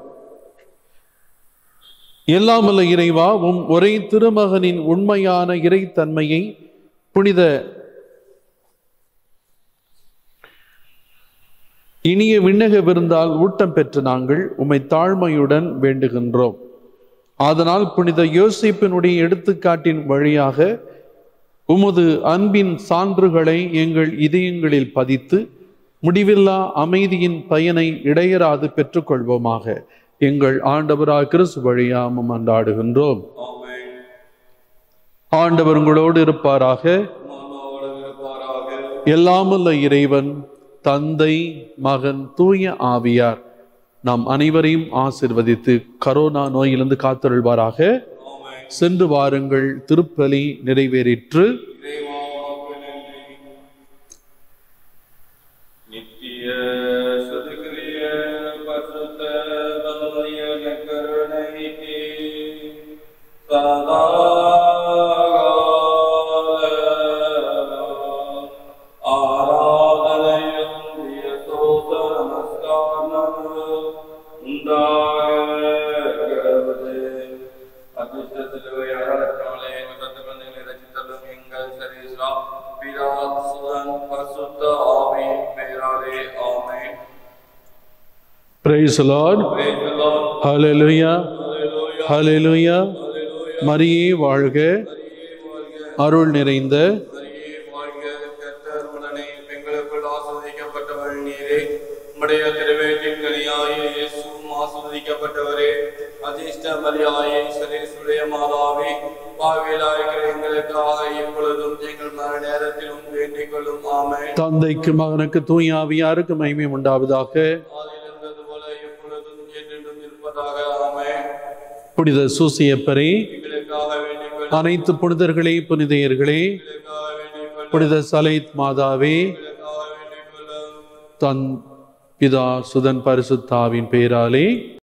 எல்லாமல்ல இறைவா, உம் ஒரே திருமகனின் உண்மையான இறைத்தன்மையை புனித இனிய விண்ணக விருந்தால் ஊட்டம் பெற்ற நாங்கள் உம்மை தாழ்மையுடன் வேண்டுகின்றோம். அதனால் புனித யோசேப்பினுடைய எடுத்துக்காட்டின் வழியாக உமது அன்பின் சான்றுகளை எங்கள் இதயங்களில் பதித்து முடிவில்லா அமைதியின் பயனை இடையராது பெற்றுக்கொள்வோமாக. எங்கள் ஆண்டவராகிய கிறிஸ்து வழியாக மன்றாடுகின்றோம். ஆண்டவர் உங்களோடு இருப்பாராக. எல்லாமல்ல இறைவன் தந்தை, மகன், தூய ஆவியார் நாம் அனைவரையும் ஆசீர்வதித்து கரோனா நோயிலிருந்து காத்தருள்வாராக. சென்று வாருங்கள், திருப்பலி நிறைவேறிற்று. Praise the Lord. Hallelujah. Hallelujah. மரியே வாழ்க, அருள் நிறைந்த உம்முடைய திருவயிற்றின் கனியாகிய இயேசுவும் ஆசீர்வதிக்கப்பட்டவரே. அதிர்ஷ்ட மரியாயே, சரீசுடைய மாதாவே, பாவிகளாகிய எங்களுக்காக இப்பொழுதும் எங்கள் மரண நேரத்திலும் வேண்டிக் கொள்ளும். ஆமென். தந்தைக்கு மகனுக்கு தூய ஆவியாருக்கு மகிமை உண்டாவதாக. ஆதியிலிருந்தது போல இப்பொழுதும் என்றென்றும் இருப்பதாக. ஆமென். புனித சூசியப்பரே, எங்களுக்காக வேண்டிக் கொள்ளும். அனைத்து புனிதர்களே, புனிதையர்களே, எங்களுக்காக வேண்டிக் கொள்ளும். புனித சலைத் மாதாவே, எங்களுக்காக வேண்டிக் கொள்ளும். தன் பிதா சுதன் பரிசுத்தாவின் பெயராலே